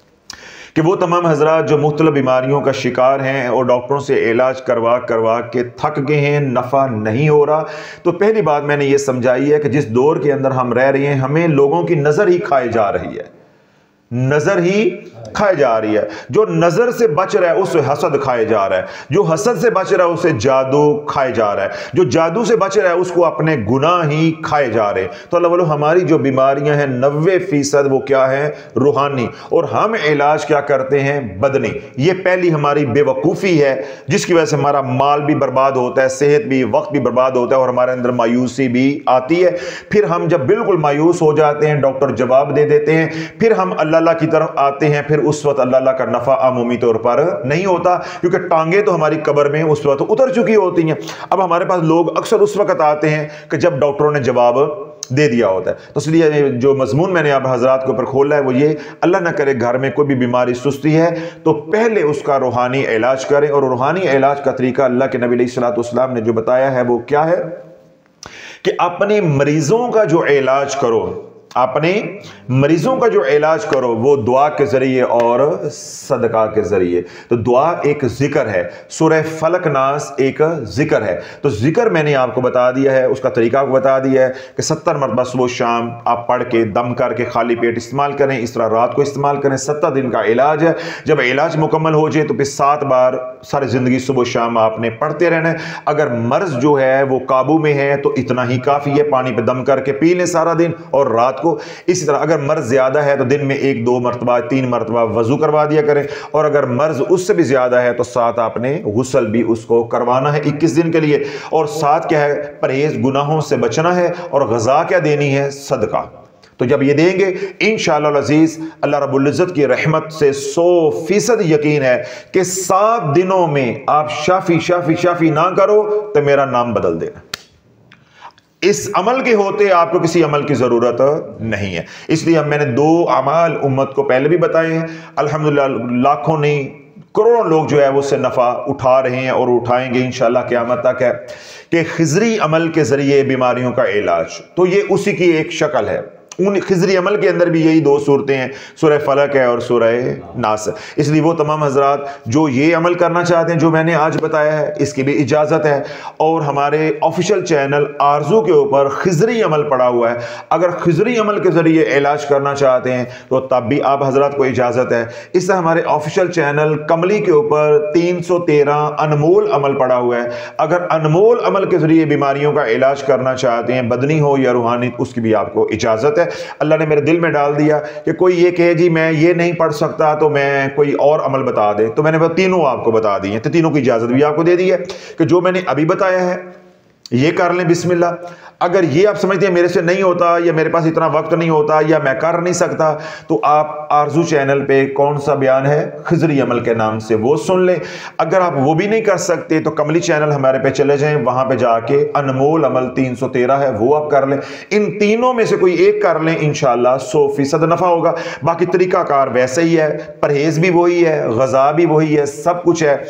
کہ وہ تمام حضرات جو مختلف بیماریوں کا شکار ہیں اور ڈاکٹروں سے علاج کروا کے تھک گئے ہیں، نفع نہیں ہو رہا، تو پہلی بات میں نے یہ سمجھائی ہے کہ جس دور کے اندر ہم رہ رہے ہیں ہمیں لوگوں کی نظر ہی کھائی جا رہی ہے، نظر ہی کھائے جا رہی ہے۔ جو نظر سے بچ رہا ہے اسے حسد کھائے جا رہا ہے، جو حسد سے بچ رہا ہے اسے جادو کھائے جا رہا ہے، جو جادو سے بچ رہا ہے اس کو اپنے گناہ ہی کھائے جا رہے ہیں۔ تو اللہ والو ہماری جو بیماریاں ہیں 90% وہ کیا ہیں؟ روحانی، اور ہم علاج کیا کرتے ہیں؟ بدنی۔ یہ پہلی ہماری بے وقوفی ہے جس کی وجہ سے ہمارا مال بھی برباد ہوتا ہے، صحت بھی، وقت بھی برباد ہوتا ہے اور ہمارے اندر مایوسی بھی آتی ہے۔ پھر ہم جب بالکل مایوس ہو جاتے ہیں، ڈاکٹر جواب دے دیتے ہیں، پھر ہم اللہ کی طرف آتے ہیں، پھر اس وقت اللہ کا نفع عمومی طور پر نہیں ہوتا کیونکہ ٹانگیں تو ہماری قبر میں اس وقت اتر چکی ہوتی ہیں۔ اب ہمارے پاس لوگ اکثر اس وقت آتے ہیں کہ جب ڈاکٹروں نے جواب دے دیا ہوتا ہے۔ تو اس لیے جو مضمون میں نے آپ حضرات کے اوپر کھولا ہے وہ یہ، اللہ نہ کرے گھر میں کوئی بھی بیماری سستی ہے تو پہلے اس کا روحانی علاج کریں، اور روحانی علاج کا طریقہ اللہ کے نبی علیہ الصلوۃ والسلام نے جو بتایا ہے وہ کیا ہے کہ اپنے مریضوں کا جو علاج کرو، اپنے مریضوں کا جو علاج کرو وہ دعا کے ذریعے اور صدقہ کے ذریعے۔ تو دعا ایک ذکر ہے، سورہ فلق ناس ایک ذکر ہے، تو ذکر میں نے آپ کو بتا دیا ہے، اس کا طریقہ کو بتا دیا ہے کہ 70 مرتبہ صبح و شام آپ پڑھ کے دم کر کے خالی پیٹ استعمال کریں، اس طرح رات کو استعمال کریں۔ 70 دن کا علاج ہے، جب علاج مکمل ہو جائے تو پھر 7 بار ساری زندگی صبح و شام آپ نے پڑھتے رہنا ہے۔ اگر مرض جو ہے وہ قابو میں ہے تو اتنا ہی کافی ہے، پانی پہ دم کر کے پی لیں سارا دن اور رات کو۔ اسی طرح اگر مرض زیادہ ہے تو دن میں 1-2 مرتبہ 3 مرتبہ وضو کروا دیا کریں، اور اگر مرض اس سے بھی زیادہ ہے تو ساتھ آپ نے غسل بھی اس کو کروانا ہے 21 دن کے لیے، اور ساتھ کیا ہے؟ پرہیز، گناہوں سے بچنا ہے، اور غذا کیا دینی ہے؟ صدقہ۔ تو جب یہ دیں گے انشاءاللہ العزیز اللہ رب العزت کی رحمت سے 100% یقین ہے کہ 7 دنوں میں آپ شافی نہ کرو تو میرا نام بدل دینا۔ اس عمل کے ہوتے آپ کو کسی عمل کی ضرورت نہیں ہے۔ اس لیے میں نے 2 اعمال امت کو پہلے بھی بتائے ہیں، الحمدللہ لاکھوں نہیں کروڑوں لوگ جو ہے وہ سے نفع اٹھا رہے ہیں اور اٹھائیں گے انشاءاللہ قیامت تک، ہے کہ خضری عمل کے ذریعے بیماریوں کا علاج۔ تو یہ اسی کی ایک شکل ہے، ان خضری عمل کے اندر بھی یہی دو صورتیں ہیں، سورہ فلق ہے اور سورہ ناس۔ اس لیے وہ تمام حضرات جو یہ عمل کرنا چاہتے ہیں جو میں نے آج بتایا ہے، اس کی بھی اجازت ہے، اور ہمارے آفیشیل چینل آرزو کے اوپر خضری عمل پڑا ہوا ہے، اگر خضری عمل کے ذریعے علاج کرنا چاہتے ہیں تو تب بھی آپ حضرات کو اجازت ہے۔ اس سے ہمارے آفیشیل چینل کملی کے اوپر 313 انمول عمل پڑا ہوا ہے، اگر انمول عمل کے ذریعے بیماریوں کا علاج کرنا چاہتے ہیں، بدنی ہو یا روحانی، اس کی بھی آپ کو اجازت ہے۔ اللہ نے میرے دل میں ڈال دیا کہ کوئی یہ کہے جی میں یہ نہیں پڑھ سکتا تو میں کوئی اور عمل بتا دے، تو میں نے وہ تینوں آپ کو بتا دی ہیں، تو تینوں کی اجازت بھی آپ کو دے دی ہے کہ جو میں نے ابھی بتایا ہے یہ کر لیں بسم اللہ۔ اگر یہ آپ سمجھتے ہیں میرے سے نہیں ہوتا یا میرے پاس اتنا وقت نہیں ہوتا یا میں کر نہیں سکتا، تو آپ آرزو چینل پہ کون سا بیان ہے خضری عمل کے نام سے وہ سن لیں۔ اگر آپ وہ بھی نہیں کر سکتے تو کملی چینل ہمارے پہ چلے جائیں، وہاں پہ جا کے انمول عمل 313 ہے وہ آپ کر لیں، ان تینوں میں سے کوئی ایک کر لیں، انشاءاللہ 100% نفع ہوگا۔ باقی طریقہ کار ویسے ہی ہے، پرہیز بھی وہی ہے، غذا بھی وہی ہے، سب کچھ ہے،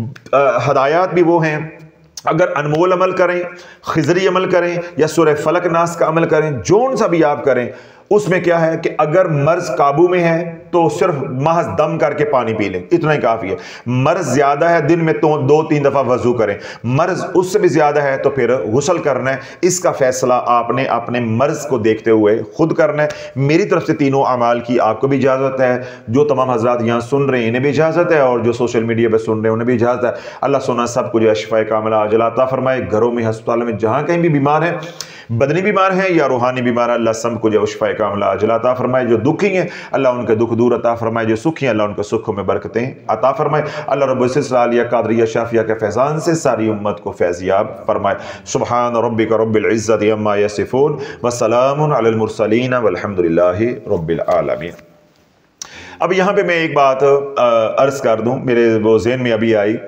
ہدایات بھی وہ ہیں۔ اگر انمول عمل کریں، خضری عمل کریں یا سورہ فلق ناس کا عمل کریں، جون سا بھی آپ کریں، اس میں کیا ہے کہ اگر مرض قابو میں ہے تو صرف محض دم کر کے پانی پی لیں، اتنا ہی کافی ہے۔ مرض زیادہ ہے دن میں تو 2-3 دفعہ وضو کریں، مرض اس سے بھی زیادہ ہے تو پھر غسل کرنا ہے۔ اس کا فیصلہ آپ نے اپنے مرض کو دیکھتے ہوئے خود کرنا ہے۔ میری طرف سے تینوں اعمال کی آپ کو بھی اجازت ہے، جو تمام حضرات یہاں سن رہے ہیں انہیں بھی اجازت ہے، اور جو سوشل میڈیا پہ سن رہے ہیں انہیں بھی اجازت ہے۔ اللہ سونا سب کو جو ہے شفاء کاملہ عاجلہ عطا فرمائے، گھروں میں ہسپتالوں میں جہاں کہیں بھی بیمار ہیں، بدنی بیمار ہیں یا روحانی بیمار ہیں، اللہ سب کو جو شفاء کاملہ عاجلہ عطا فرمائے۔ جو دکھی ہیں اللہ ان کے دکھ دور عطا فرمائے، جو سکھی ہیں اللہ ان کے سکھوں میں برکتیں عطا فرمائے۔ اللہ رب العزت عالیہ قادریہ شافیہ کے فیضان سے ساری امت کو فیضیاب فرمائے۔ سبحان ربک رب العزت عما یصفون وسلام علی المرسلین والحمد للہ رب العالمین۔ اب یہاں پہ میں ایک بات عرض کر دوں، میرے وہ ذہن میں ابھی آئی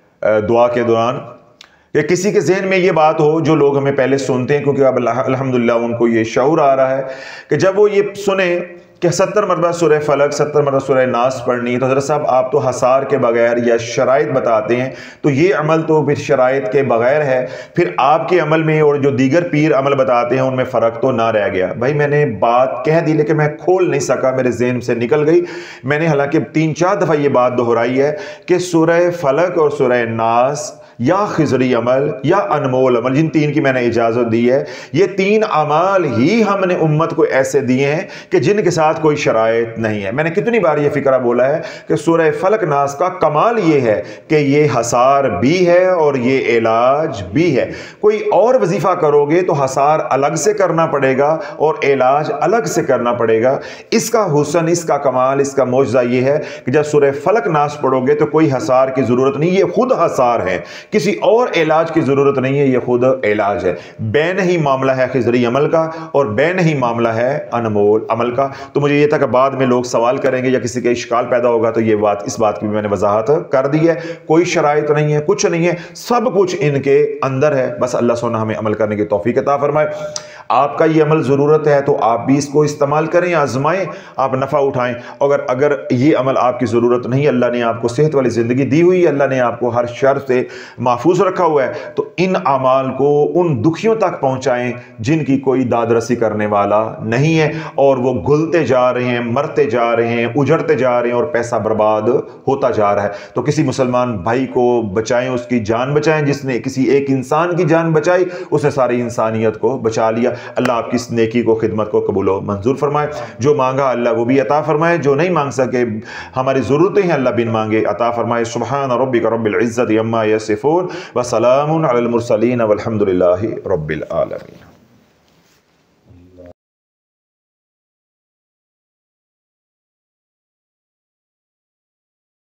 دعا کے دوران، کہ کسی کے ذہن میں یہ بات ہو جو لوگ ہمیں پہلے سنتے ہیں، کیونکہ اب الحمدللہ ان کو یہ شعور آ رہا ہے کہ جب وہ یہ سنیں کہ 70 مرتبہ سورہ فلق 70 مرتبہ سورہ ناس پڑھنی ہے، تو حضرت صاحب آپ تو حصار کے بغیر یا شرائط بتاتے ہیں، تو یہ عمل تو پھر شرائط کے بغیر ہے، پھر آپ کے عمل میں اور جو دیگر پیر عمل بتاتے ہیں ان میں فرق تو نہ رہ گیا۔ بھائی میں نے بات کہہ دی لیکن میں کھول نہیں سکا، میرے ذہن سے نکل گئی۔ میں نے حالانکہ 3-4 دفعہ یہ بات دہرائی ہے کہ سورہ فلق اور سورہ ناس یا خضری عمل یا انمول عمل، جن تین کی میں نے اجازت دی ہے، یہ 3 اعمال ہی ہم نے امت کو ایسے دیے ہیں کہ جن کے ساتھ کوئی شرائط نہیں ہے۔ میں نے کتنی بار یہ فکرہ بولا ہے کہ سورہ فلق ناس کا کمال یہ ہے کہ یہ حصار بھی ہے اور یہ علاج بھی ہے۔ کوئی اور وظیفہ کرو گے تو حصار الگ سے کرنا پڑے گا اور علاج الگ سے کرنا پڑے گا۔ اس کا حسن، اس کا کمال، اس کا معجزہ یہ ہے کہ جب سورہ فلق ناس پڑھو گے تو کوئی حصار کی ضرورت نہیں، یہ خود حصار ہے، کسی اور علاج کی ضرورت نہیں ہے، یہ خود علاج ہے۔ بین ہی معاملہ ہے خضری عمل کا اور بین ہی معاملہ ہے انمول عمل کا۔ تو مجھے یہ تھا کہ بعد میں لوگ سوال کریں گے یا کسی کا اشکال پیدا ہوگا، تو یہ بات، اس بات کی بھی میں نے وضاحت کر دی ہے۔ کوئی شرائط نہیں ہے، کچھ نہیں ہے، سب کچھ ان کے اندر ہے، بس اللہ سبحانہ ہمیں عمل کرنے کی توفیق عطا فرمائے۔ آپ کا یہ عمل ضرورت ہے تو آپ بھی اس کو استعمال کریں، آزمائیں، آپ نفع اٹھائیں۔ اگر یہ عمل آپ کی ضرورت نہیں، اللہ نے آپ کو صحت والی زندگی دی ہوئی ہے، اللہ نے آپ کو ہر شر سے محفوظ رکھا ہوا ہے، تو ان اعمال کو ان دکھیوں تک پہنچائیں جن کی کوئی داد رسی کرنے والا نہیں ہے، اور وہ گھلتے جا رہے ہیں، مرتے جا رہے ہیں، اجڑتے جا رہے ہیں اور پیسہ برباد ہوتا جا رہا ہے۔ تو کسی مسلمان بھائی کو بچائیں، اس کی جان بچائیں۔ جس نے کسی ایک انسان کی جان بچائی اس نے ساری انسانیت کو بچا لیا۔ اللہ آپ کی اس نیکی کو، خدمت کو قبول و منظور فرمائے۔ جو مانگا اللہ وہ بھی عطا فرمائے، جو نہیں مانگ سکے، ہماری ضرورتیں ہیں، اللہ بن مانگے عطا فرمائے۔ سبحان ربک رب العزت عما یصفون وسلام علی المرسلین والحمد للہ رب العالمین۔